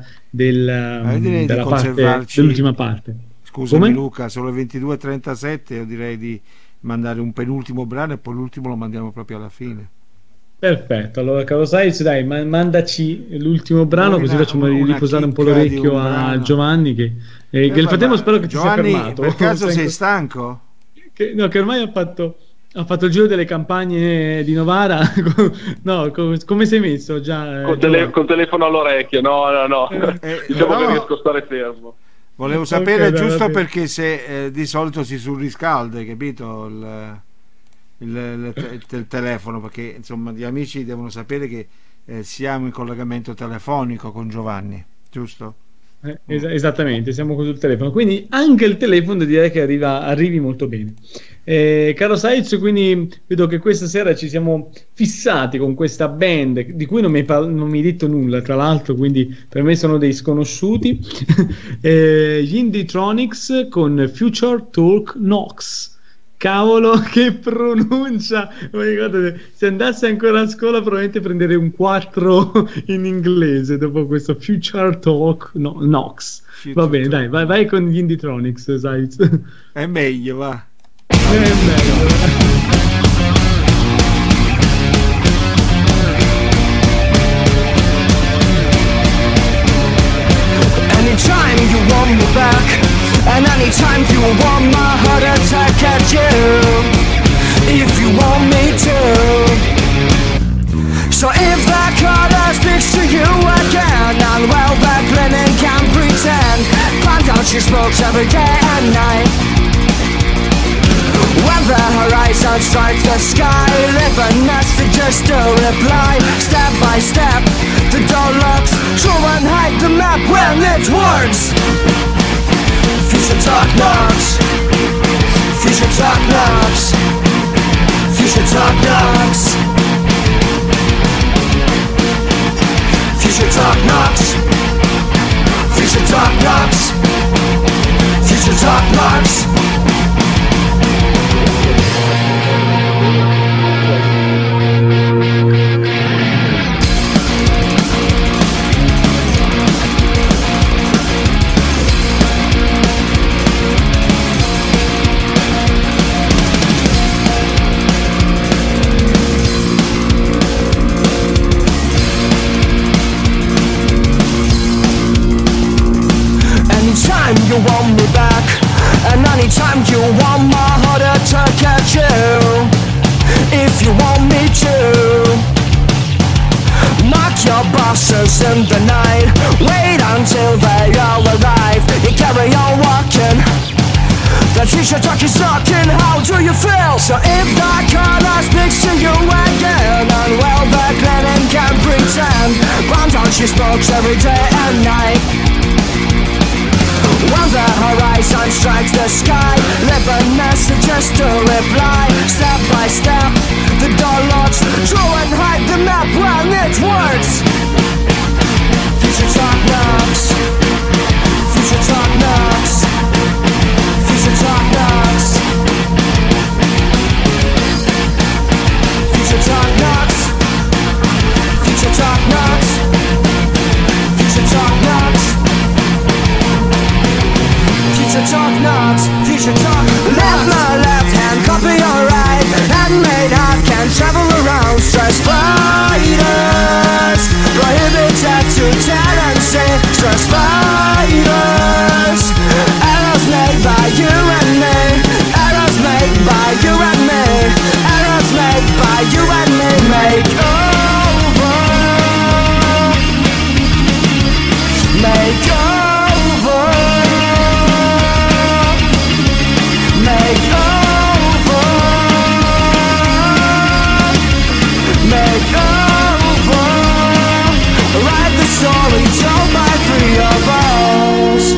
parte. Scusami. Come? Luca, sono le 22:37, io direi di mandare un penultimo brano e poi l'ultimo lo mandiamo proprio alla fine. Perfetto, allora caro Saiz, dai, mandaci l'ultimo brano, così facciamo riposare un po' l'orecchio a Giovanni che nel frattempo spero che Giovanni, ti sia fermato. Per caso sei stanco? Che ormai ha fatto il giro delle campagne di Novara. No, come sei messo già? Col telefono all'orecchio, no. Diciamo che riesco a stare fermo. Volevo sapere, giusto perché se di solito si surriscalda, capito? Il telefono, perché insomma gli amici devono sapere che siamo in collegamento telefonico con Giovanni, giusto? Esattamente, siamo sul telefono, quindi anche il telefono direi che arrivi molto bene. Caro Saiz, quindi vedo che questa sera ci siamo fissati con questa band di cui non mi hai detto nulla, tra l'altro, quindi per me sono dei sconosciuti. Gli Indietronics con Future Talk Knox. Cavolo, che pronuncia! Se andassi ancora a scuola probabilmente prenderei un 4 in inglese dopo questo Future Talk Knox. Va bene, dai, vai con gli Indietronics, Saiz. È meglio, va. È meglio. Anytime you want me back, and anytime you want my heart attack at you, if you want me to. So if that color speaks to you again, and well that linen can pretend, climb down she smokes every day and night. When the horizon strikes the sky, leave a message just to reply. Step by step, the door locks, true and hide the map when it works. Future Talk knocks. Future Talk knocks. Future Talk knocks. Future Talk knocks. Future Talk knocks. Future Talk knocks. Future talk is talking, how do you feel? So if the color speaks to you again, and well the Glennon can pretend, round down she smokes every day and night. When the horizon strikes the sky, leave a message just to reply. Step by step, the door locks, draw and hide the map when it works. Future talk knocks. Future talk knocks. Future talk knocks. Future talk knocks. Future talk knocks. Future talk knocks. Future talk knocks. Future talk. Left my left hand, copy your right. Handmade heart can travel around. Stress fighters prohibited to tell and say. Stress fighters. Arrows made by you and me. Arrows made by you and me. Arrows made by you and me. Make over. Make over. Make over. Make over. Write the story told by three of us.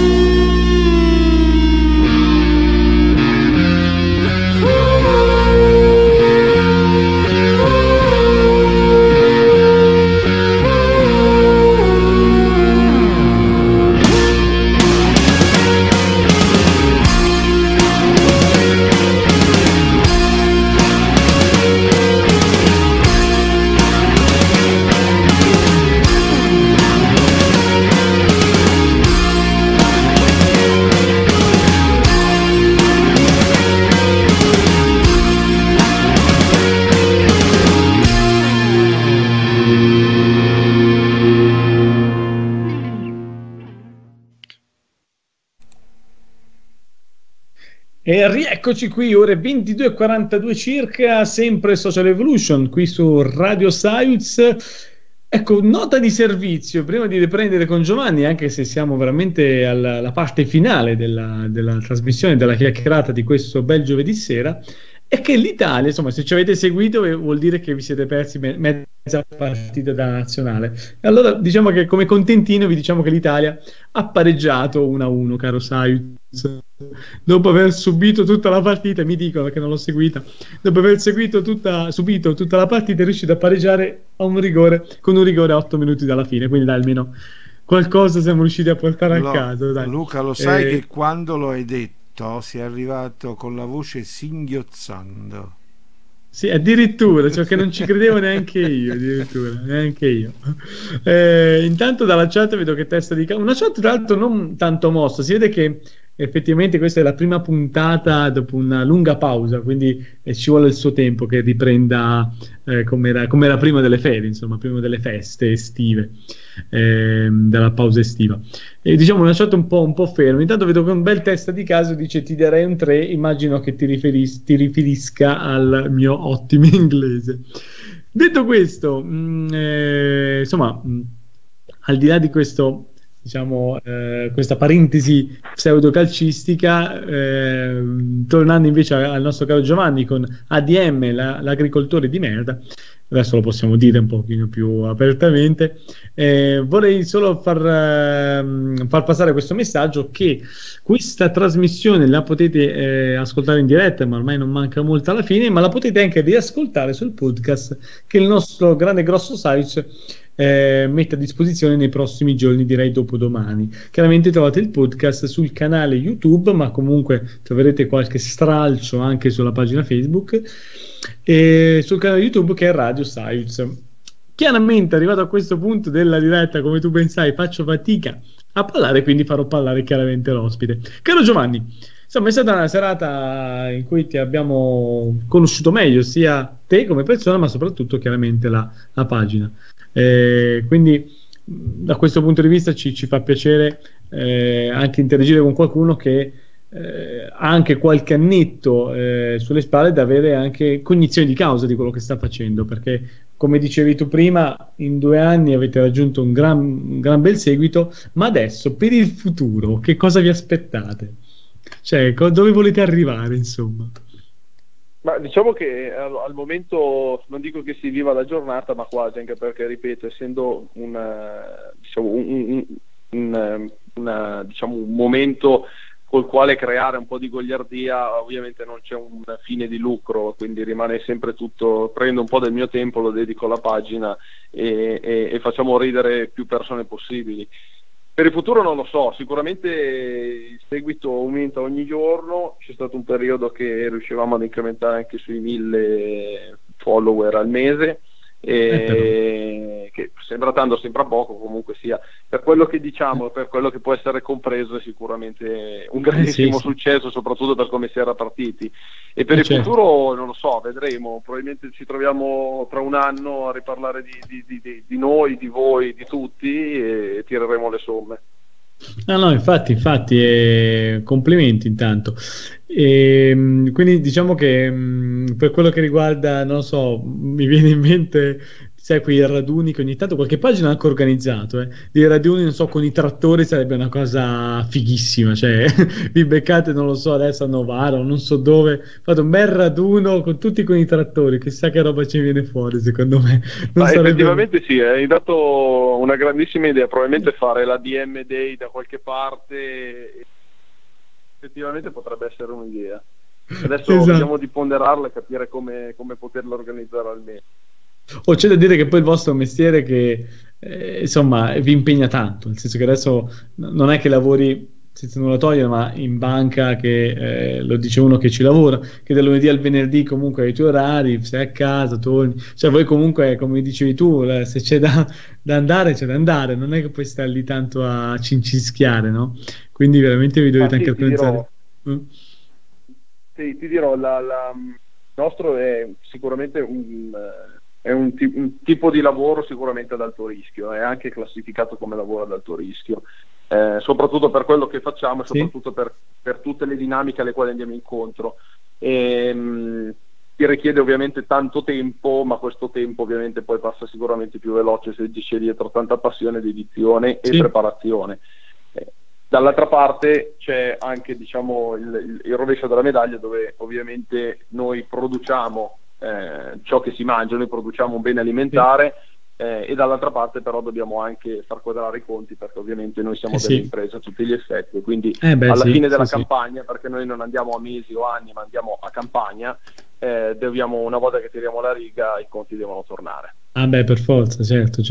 E rieccoci qui, ore 22:42 circa, sempre Social Evolution, qui su Radio Science. Ecco, nota di servizio, prima di riprendere con Giovanni, anche se siamo veramente alla parte finale della trasmissione, della chiacchierata di questo bel giovedì sera, è che l'Italia, insomma, se ci avete seguito vuol dire che vi siete persi mezza partita da nazionale. E allora diciamo che come contentino vi diciamo che l'Italia ha pareggiato 1-1, caro Science. Dopo aver subito tutta la partita, mi dicono perché non l'ho seguita, dopo aver subito tutta la partita è riuscito a pareggiare a un rigore, con un rigore a 8 minuti dalla fine, quindi dai, almeno qualcosa siamo riusciti a portare a casa, dai. Luca, lo sai che quando lo hai detto si è arrivato con la voce singhiozzando. Sì, addirittura, cioè che non ci credevo neanche io, intanto dalla chat vedo che testa di una chat tra l'altro non tanto mossa, si vede che effettivamente questa è la prima puntata dopo una lunga pausa, quindi ci vuole il suo tempo che riprenda come era prima delle ferie, insomma, prima delle feste estive, della pausa estiva. E diciamo una chat un po' ferma. Intanto vedo che un bel testa di caso dice ti darei un 3, immagino che ti riferisca al mio ottimo inglese. Detto questo, insomma, al di là di questo, diciamo, questa parentesi pseudocalcistica, tornando invece al nostro caro Giovanni con ADM, l'agricoltore di merda, adesso lo possiamo dire un pochino più apertamente, vorrei solo far passare questo messaggio, che questa trasmissione la potete ascoltare in diretta, ma ormai non manca molto alla fine, ma la potete anche riascoltare sul podcast che il nostro grande grosso site mette a disposizione nei prossimi giorni, direi dopodomani. Chiaramente trovate il podcast sul canale YouTube, ma comunque troverete qualche stralcio anche sulla pagina Facebook e sul canale YouTube che è Radio Science. Chiaramente arrivato a questo punto della diretta, come tu ben sai, faccio fatica a parlare, quindi farò parlare chiaramente l'ospite. Caro Giovanni, insomma è stata una serata in cui ti abbiamo conosciuto meglio, sia te come persona ma soprattutto chiaramente la pagina. Quindi da questo punto di vista ci fa piacere anche interagire con qualcuno che ha anche qualche annetto sulle spalle, da avere anche cognizione di causa di quello che sta facendo, perché come dicevi tu prima, in 2 anni avete raggiunto un gran bel seguito, ma adesso per il futuro che cosa vi aspettate? Cioè, dove volete arrivare, insomma? Ma diciamo che al momento non dico che si viva la giornata, ma quasi, anche perché, ripeto, essendo diciamo, diciamo, un momento col quale creare un po' di goliardia, ovviamente non c'è un fine di lucro, quindi rimane sempre tutto, prendo un po' del mio tempo, lo dedico alla pagina e facciamo ridere più persone possibili. Per il futuro non lo so, sicuramente il seguito aumenta ogni giorno, c'è stato un periodo che riuscivamo ad incrementare anche sui 1000 follower al mese, che sembra tanto, sembra poco, comunque sia, per quello che diciamo, per quello che può essere compreso, è sicuramente un grandissimo successo, soprattutto per come si era partiti. E per il futuro non lo so, vedremo, probabilmente ci troviamo tra un anno a riparlare di noi, di voi, di tutti, e tireremo le somme. No, infatti, complimenti intanto. Quindi diciamo che per quello che riguarda, non so, mi viene in mente, sai, quei raduni che ogni tanto qualche pagina ha anche organizzato, dei raduni, non so, con i trattori sarebbe una cosa fighissima, cioè vi beccate, non lo so, adesso a Novara o non so dove, fate un bel raduno con i trattori, chissà che roba ci viene fuori, secondo me. Effettivamente sì, hai dato una grandissima idea, probabilmente fare la DM Day da qualche parte effettivamente potrebbe essere un'idea. Adesso vediamo di ponderarla e capire come poterla organizzare al meglio. C'è da dire che poi il vostro mestiere che insomma vi impegna tanto, nel senso che adesso non è che lavori, senza nulla togliere, ma in banca, che lo dice uno che ci lavora, che dal lunedì al venerdì comunque hai i tuoi orari, sei a casa, torni, cioè voi comunque, come dicevi tu, se c'è da andare, c'è da andare, non è che puoi stare lì tanto a cincischiare, no? Quindi veramente vi dovete anche pensare. Sì, ti dirò, il nostro è sicuramente un tipo di lavoro sicuramente ad alto rischio, è anche classificato come lavoro ad alto rischio, soprattutto per quello che facciamo e soprattutto per tutte le dinamiche alle quali andiamo incontro. Ti richiede ovviamente tanto tempo, ma questo tempo ovviamente poi passa sicuramente più veloce se c'è dietro tanta passione, dedizione e preparazione. Dall'altra parte c'è anche, diciamo, il rovescio della medaglia, dove ovviamente noi produciamo ciò che si mangia, noi produciamo un bene alimentare, e dall'altra parte però dobbiamo anche far quadrare i conti, perché ovviamente noi siamo delle imprese a tutti gli effetti, quindi alla fine della campagna, perché noi non andiamo a mesi o anni, ma andiamo a campagna, dobbiamo, una volta che tiriamo la riga, i conti devono tornare. Per forza, certo.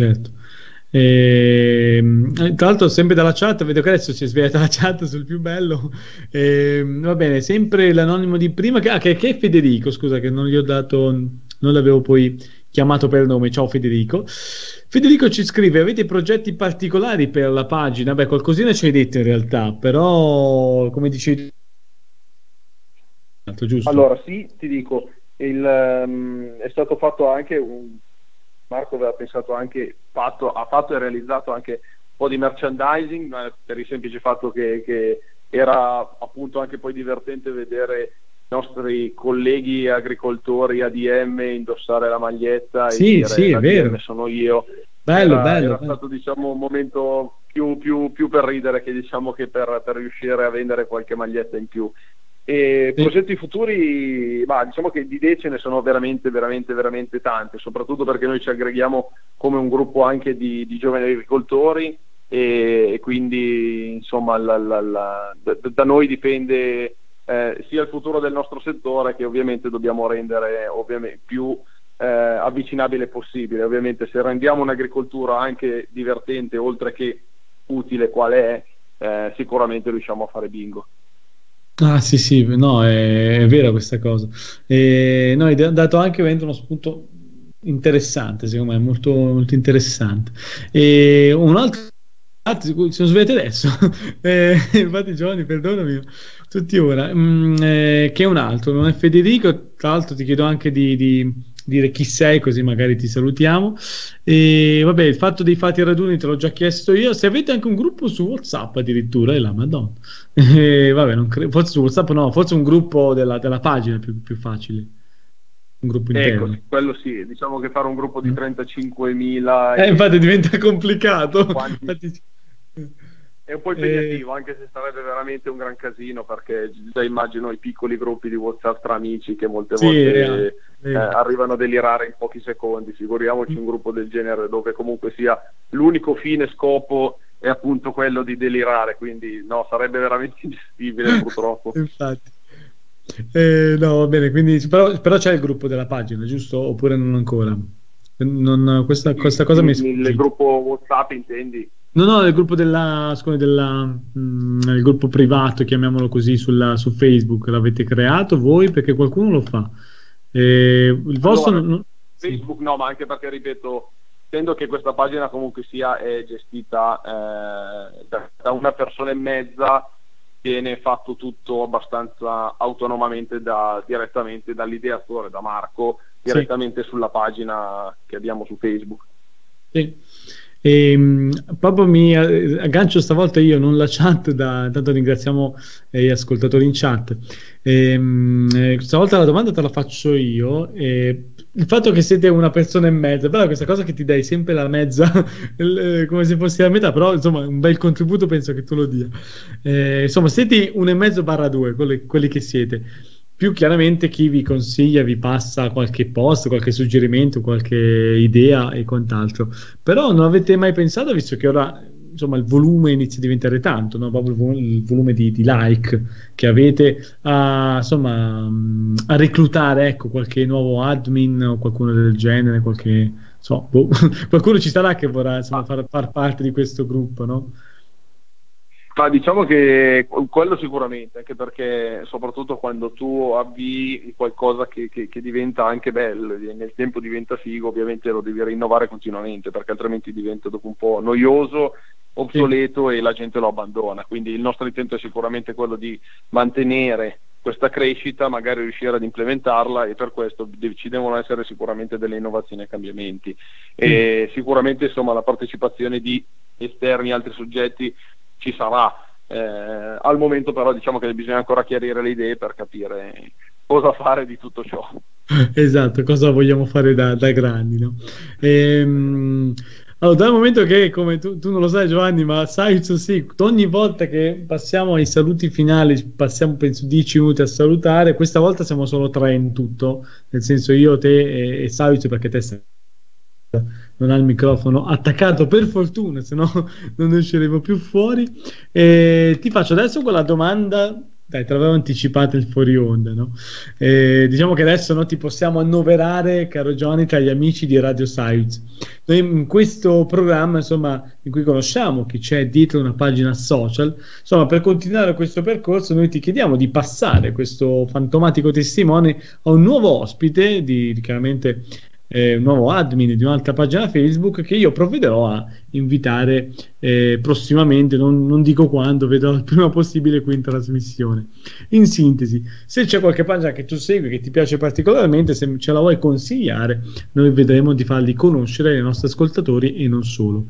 Tra l'altro, sempre dalla chat, vedo che adesso si è svegliata la chat sul più bello. Va bene, sempre l'anonimo di prima, che è Federico, scusa che non gli ho dato, non l'avevo poi chiamato per nome. Ciao Federico. Federico ci scrive: avete progetti particolari per la pagina? Qualcosina ci hai detto in realtà, però come dicevi tu, giusto? Allora sì, ti dico, è stato fatto anche Marco aveva pensato anche, ha fatto e realizzato anche un po' di merchandising, per il semplice fatto che era appunto anche poi divertente vedere i nostri colleghi agricoltori ADM indossare la maglietta e dire è vero. ADM sono io. Bello. Era stato, diciamo, un momento più per ridere che, diciamo, che per riuscire a vendere qualche maglietta in più. E progetti futuri, diciamo che di idee ce ne sono veramente tante, soprattutto perché noi ci aggreghiamo come un gruppo anche di giovani agricoltori, e quindi insomma da noi dipende sia il futuro del nostro settore, che ovviamente dobbiamo rendere più avvicinabile possibile. Ovviamente se rendiamo un'agricoltura anche divertente oltre che utile quale è, sicuramente riusciamo a fare bingo. Sì, no, è vera questa cosa. No, hai dato anche uno spunto interessante, secondo me, molto, molto interessante. E un altro, si sono svegliati adesso, infatti Giovanni, perdonami, tutti ora, che è un altro, non è Federico, tra l'altro ti chiedo anche di dire chi sei, così magari ti salutiamo. E vabbè, il fatto dei fatti e raduni te l'ho già chiesto io. Se avete anche un gruppo su WhatsApp addirittura, è la Madonna. Vabbè, non forse su WhatsApp no, forse un gruppo della pagina più facile. Un gruppo interno. Ecco, quello sì, diciamo che fare un gruppo di 35.000 infatti diventa complicato. È un po' impegnativo, anche se sarebbe veramente un gran casino, perché già immagino i piccoli gruppi di WhatsApp tra amici che molte volte arrivano a delirare in pochi secondi, figuriamoci un gruppo del genere dove comunque sia l'unico fine scopo è appunto quello di delirare, quindi no, sarebbe veramente ingestibile purtroppo. Infatti. No, va bene, quindi però c'è il gruppo della pagina, giusto? Oppure non ancora? Questa cosa mi è sfuggita. Il gruppo WhatsApp intendi? No, il gruppo il gruppo privato, chiamiamolo così, su Facebook, l'avete creato voi? Perché qualcuno lo fa. Il vostro allora, Facebook no, ma anche perché, ripeto, essendo che questa pagina comunque è gestita da una persona e mezza, viene fatto tutto abbastanza autonomamente direttamente dall'ideatore, da Marco, direttamente sulla pagina che abbiamo su Facebook. Sì. Proprio mi aggancio stavolta io, non la chat, tanto ringraziamo gli ascoltatori in chat. Stavolta la domanda te la faccio io. Il fatto che siete una persona e mezza, però questa cosa che ti dai sempre la mezza come se fossi la metà, però insomma un bel contributo penso che tu lo dia. Insomma, siete 1,5/2, quelli che siete. Più chiaramente chi vi consiglia, vi passa qualche post, qualche suggerimento, qualche idea e quant'altro. Però non avete mai pensato, visto che ora insomma il volume inizia a diventare tanto, no? Proprio il volume di like che avete, a reclutare, ecco, qualche nuovo admin o qualcuno del genere, qualcuno ci sarà che vorrà far parte di questo gruppo, no? Ma diciamo che quello sicuramente, anche perché soprattutto quando tu avvii qualcosa che diventa anche bello, nel tempo diventa figo, ovviamente lo devi rinnovare continuamente, perché altrimenti diventa dopo un po' noioso, obsoleto e la gente lo abbandona. Quindi il nostro intento è sicuramente quello di mantenere questa crescita, magari riuscire ad implementarla, e per questo ci devono essere sicuramente delle innovazioni e cambiamenti. E sicuramente insomma la partecipazione di esterni, altri soggetti ci sarà. Al momento però diciamo che bisogna ancora chiarire le idee per capire cosa fare di tutto ciò. Esatto, cosa vogliamo fare da grandi, no? Allora, dal momento che, come tu non lo sai Giovanni, ma Saiz sì, ogni volta che passiamo ai saluti finali, passiamo penso 10 minuti a salutare, questa volta siamo solo 3 in tutto, nel senso io, te e Saiz, perché te non ha il microfono attaccato per fortuna, se no non usciremo più fuori. Ti faccio adesso quella domanda, dai, te l'avevo anticipato il fuori onda, no? Diciamo che adesso ti possiamo annoverare, caro Giovanni, tra gli amici di Radio Saiz. Noi in questo programma, insomma, in cui conosciamo chi c'è dietro una pagina social, insomma, per continuare questo percorso noi ti chiediamo di passare questo fantomatico testimone a un nuovo ospite, chiaramente un nuovo admin di un'altra pagina Facebook, che io provvederò a invitare prossimamente, non dico quando, vedrò il prima possibile qui in trasmissione. In sintesi, se c'è qualche pagina che tu segui che ti piace particolarmente, se ce la vuoi consigliare, noi vedremo di farli conoscere ai nostri ascoltatori e non solo.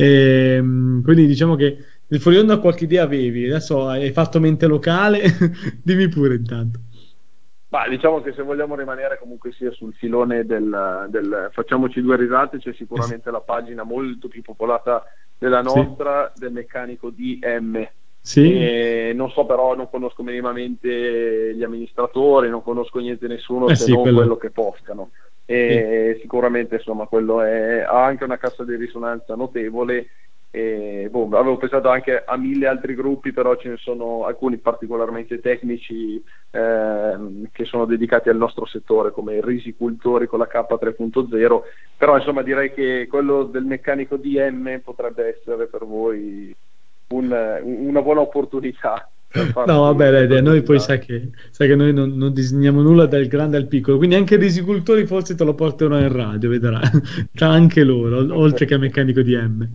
Quindi diciamo che nel fuori onda qualche idea avevi, adesso hai fatto mente locale, dimmi pure intanto. Ma diciamo che se vogliamo rimanere comunque sia sul filone del facciamoci due risate, c'è sicuramente la pagina molto più popolata della nostra, del meccanico DM. Sì. E non so, però non conosco minimamente gli amministratori, non conosco nessuno se non quello che postano. E sicuramente insomma quello ha anche una cassa di risonanza notevole. Avevo pensato anche a 1000 altri gruppi, però ce ne sono alcuni particolarmente tecnici che sono dedicati al nostro settore, come i risicultori con la K3.0, però insomma direi che quello del meccanico DM potrebbe essere per voi una buona opportunità. No, vabbè, noi poi sai che noi non disegniamo nulla dal grande al piccolo, quindi anche i risicultori forse te lo porterò in radio, vedrai, tra anche loro, oltre che a meccanico DM.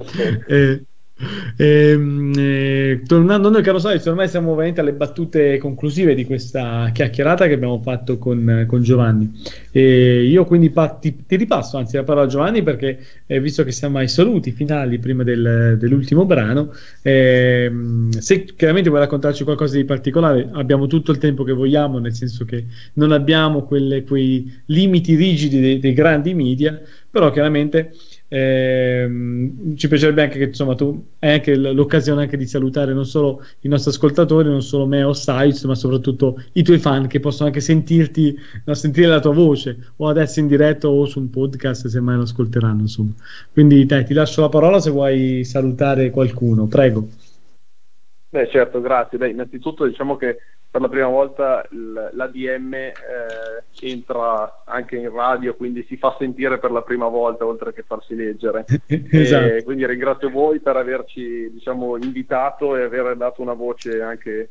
Tornando a noi, caro Saiz, ormai siamo veramente alle battute conclusive di questa chiacchierata che abbiamo fatto con Giovanni. Io quindi ti ripasso anzi la parola a Giovanni, perché visto che siamo ai saluti finali prima dell'ultimo brano, se chiaramente vuoi raccontarci qualcosa di particolare, abbiamo tutto il tempo che vogliamo, nel senso che non abbiamo quei limiti rigidi dei grandi media, però chiaramente Ci piacerebbe anche che insomma tu hai anche l'occasione anche di salutare non solo i nostri ascoltatori, non solo me o Saiz, ma soprattutto i tuoi fan che possono anche sentirti, no, sentire la tua voce o adesso in diretta o su un podcast se mai lo ascolteranno, insomma. Quindi dai, ti lascio la parola se vuoi salutare qualcuno, prego. Beh, certo, grazie. Beh, innanzitutto diciamo che per la prima volta l'ADM entra anche in radio, quindi si fa sentire per la prima volta oltre che farsi leggere. Esatto. Quindi ringrazio voi per averci, diciamo, invitato e aver dato una voce anche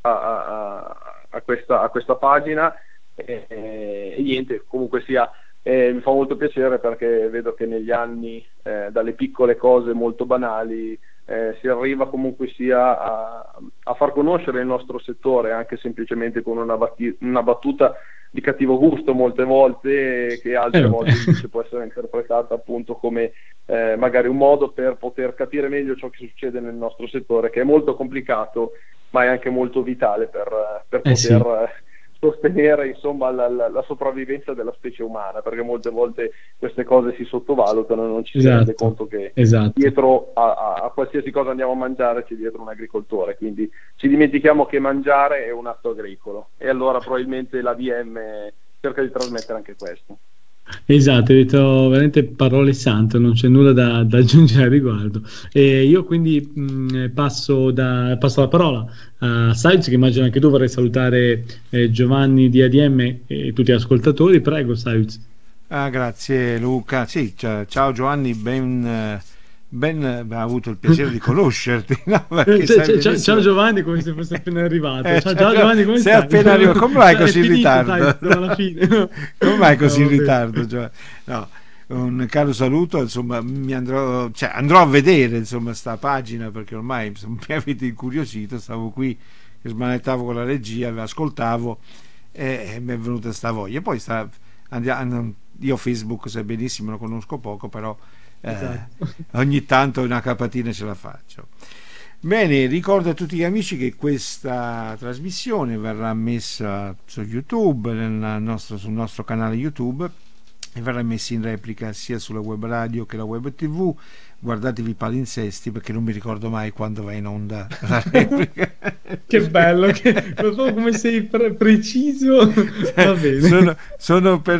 a questa pagina. E niente, comunque sia, mi fa molto piacere perché vedo che negli anni dalle piccole cose molto banali si arriva comunque sia a far conoscere il nostro settore anche semplicemente con una battuta di cattivo gusto molte volte, che altre volte invece può essere interpretata appunto come magari un modo per poter capire meglio ciò che succede nel nostro settore, che è molto complicato ma è anche molto vitale per poter sostenere insomma la sopravvivenza della specie umana, perché molte volte queste cose si sottovalutano e non ci si rende conto che dietro a qualsiasi cosa andiamo a mangiare c'è dietro un agricoltore, quindi ci dimentichiamo che mangiare è un atto agricolo e allora probabilmente l'ADM cerca di trasmettere anche questo. Esatto, hai detto veramente parole sante, non c'è nulla da aggiungere al riguardo. Io quindi passo la parola a Saiz, che immagino anche tu vorrei salutare Giovanni di ADM e tutti gli ascoltatori. Prego, Saiz. Grazie Luca. Sì, ciao Giovanni, ben ho avuto il piacere di conoscerti. No? Ciao Giovanni, come se fosse appena arrivato. Ciao Giovanni, come sei? Appena arrivato. Come mai così in ritardo? Come mai così in ritardo, Giovanni? No, un caro saluto, insomma, andrò a vedere insomma sta pagina perché ormai mi avete incuriosito, stavo qui che smanettavo con la regia, ascoltavo e mi è venuta sta voglia. Poi io Facebook, sai benissimo, lo conosco poco, però ogni tanto una capatina ce la faccio. Bene, ricordo a tutti gli amici che questa trasmissione verrà messa su YouTube, sul nostro canale YouTube, e verrà messa in replica sia sulla web radio che la web TV. Guardatevi i palinsesti perché non mi ricordo mai quando va in onda la replica. Che bello, lo so come sei preciso. Va bene. Sono per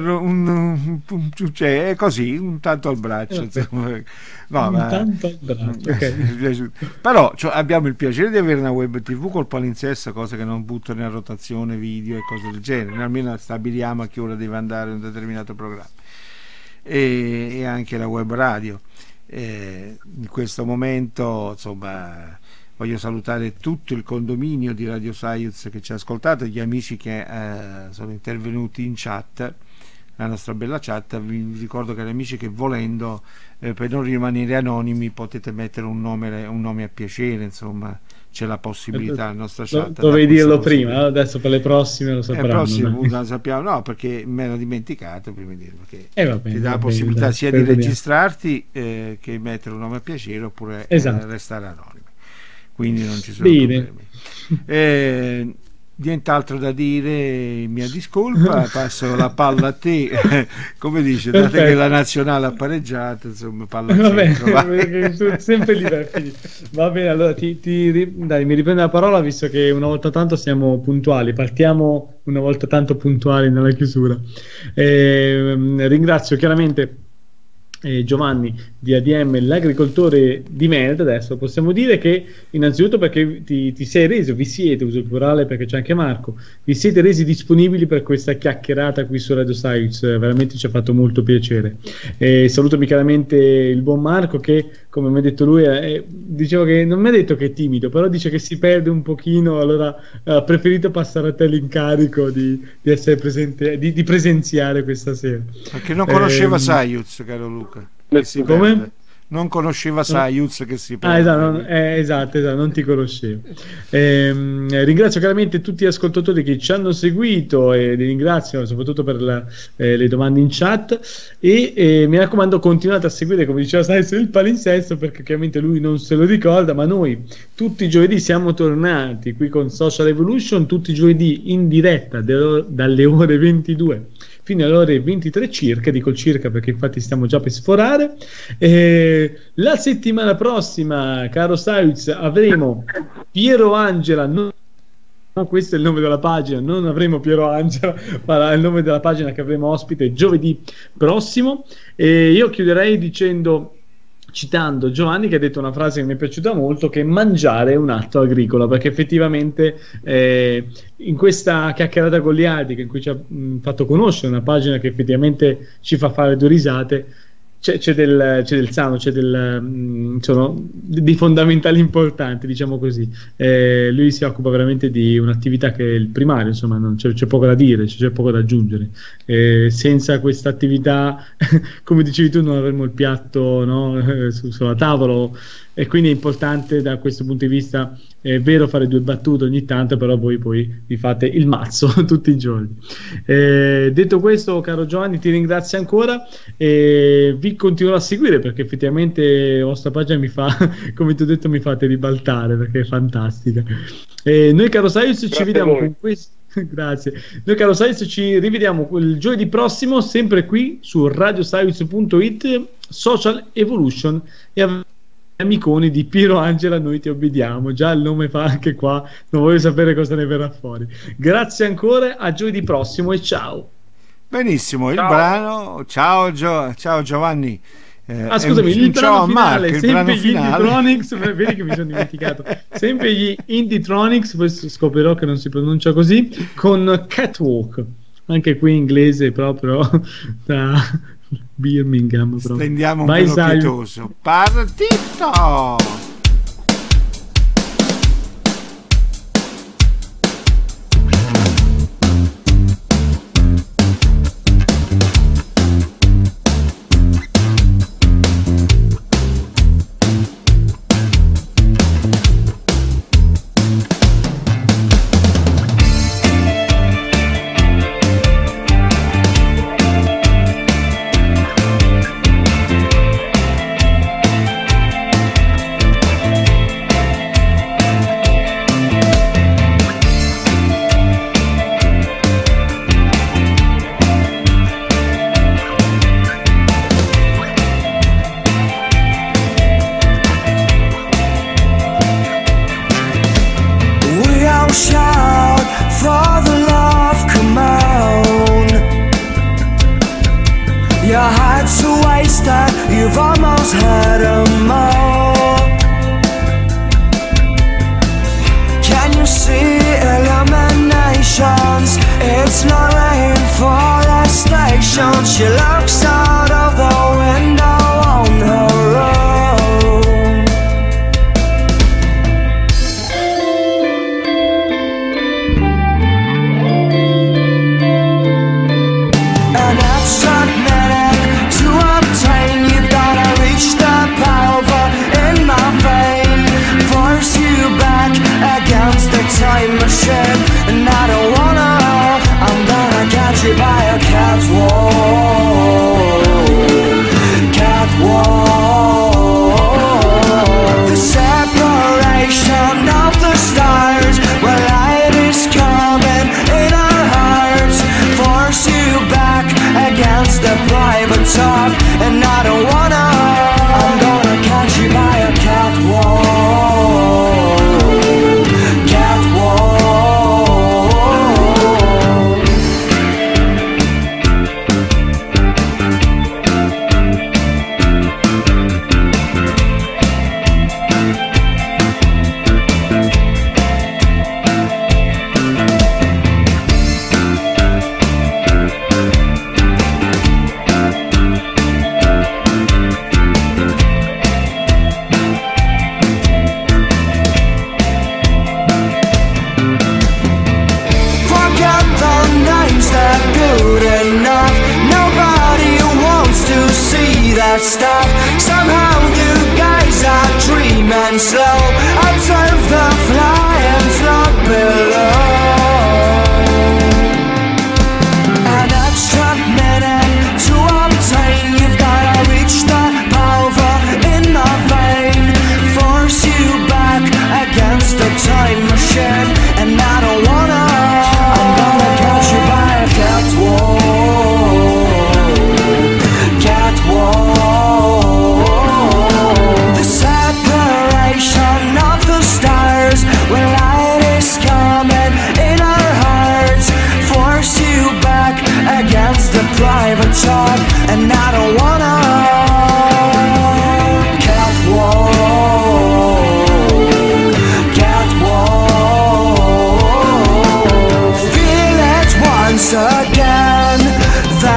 cioè è così, un tanto al braccio. Tanto al braccio, okay. Però abbiamo il piacere di avere una web TV col palinsesto, cosa che non buttano in rotazione video e cose del genere. Almeno stabiliamo a che ora deve andare un determinato programma. E anche la web radio. In questo momento insomma voglio salutare tutto il condominio di Radio Saiuz che ci ha ascoltato, gli amici che sono intervenuti in chat, la nostra bella chat. Vi ricordo, cari amici, che volendo per non rimanere anonimi potete mettere un nome a piacere, insomma c'è la possibilità. La nostra chat dovevi dirlo prima, adesso per le prossime lo sapranno. Lo sappiamo, no, perché me l'ho dimenticato prima di dirlo, perché ti dà la possibilità dai, sia di registrarti che mettere un nome a piacere oppure restare anonimi, quindi non ci sono problemi. Nient'altro da dire, mia discolpa, passo la palla a te. Come dice, date che la nazionale ha pareggiato, insomma, palla a centro, sempre lì. Va bene, allora dai, mi riprendo la parola, visto che una volta tanto siamo puntuali, partiamo una volta tanto puntuali nella chiusura. Ringrazio chiaramente Giovanni di ADM, l'agricoltore di Merda. Adesso possiamo dire che innanzitutto perché ti sei reso, vi siete, uso il plurale perché c'è anche Marco, vi siete resi disponibili per questa chiacchierata qui su Radio Saiuz, veramente ci ha fatto molto piacere. Saluto chiaramente il buon Marco che, come mi ha detto lui, dicevo che non mi ha detto che è timido, però dice che si perde un pochino, allora ha preferito passare a te l'incarico di essere presente, di presenziare questa sera. Perché non conosceva Saiuz, caro Luca. Come? Non conosceva Saiuz che si perde. Esatto, non ti conoscevo. Ringrazio chiaramente tutti gli ascoltatori che ci hanno seguito e li ringrazio soprattutto per le domande in chat e mi raccomando, continuate a seguire, come diceva Saiuz, il palinsesto, perché chiaramente lui non se lo ricorda, ma noi tutti i giovedì siamo tornati qui con Social Evolution, tutti i giovedì in diretta dalle ore 22 fino alle ore 23 circa, dico circa perché infatti stiamo già per sforare. La settimana prossima, caro Saiuz, avremo Piero Angela, questo è il nome della pagina, non avremo Piero Angela, ma è il nome della pagina che avremo ospite giovedì prossimo. E io chiuderei citando Giovanni, che ha detto una frase che mi è piaciuta molto, che mangiare è un atto agricolo, perché effettivamente in questa chiacchierata Goliardica in cui ci ha fatto conoscere una pagina che effettivamente ci fa fare due risate, c'è del sano, sono dei fondamentali importanti, diciamo così. Lui si occupa veramente di un'attività che è il primario, insomma, non c'è poco da dire, c'è poco da aggiungere. Senza questa attività, come dicevi tu, non avremmo il piatto, no, sulla tavola, e quindi è importante da questo punto di vista. È vero fare due battute ogni tanto, però voi poi vi fate il mazzo tutti i giorni. Detto questo, caro Giovanni, ti ringrazio ancora e vi continuerò a seguire, perché effettivamente la vostra pagina mi fa, come ti ho detto, mi fate ribaltare, perché è fantastica. Noi, caro Saius, ci vediamo con questo. Grazie. Noi, caro Saius, ci rivediamo il giovedì prossimo, sempre qui su radiosaius.it, Social Evolution, e amiconi di Piero Angela, noi ti obbediamo. Già il nome fa anche qua, non voglio sapere cosa ne verrà fuori. Grazie ancora, a giovedì prossimo e ciao. Benissimo, il brano, ciao Giovanni. Scusami, il brano finale, Mark, sempre gli Indietronics, vedi che mi sono dimenticato, sempre gli Indietronics, poi scoprirò che non si pronuncia così, con Catwalk, anche qui in inglese proprio da Birmingham. Stendiamo un velo pietoso. Partito!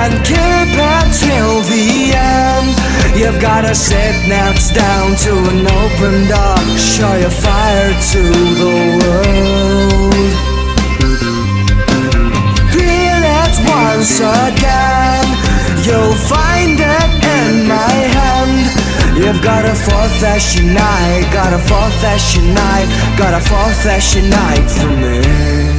and keep it till the end. You've gotta sit next down to an open door, show your fire to the world. Feel it once again, you'll find it in my hand. You've got a fourth that unite, got a fourth that unite, got a fourth that unite for me.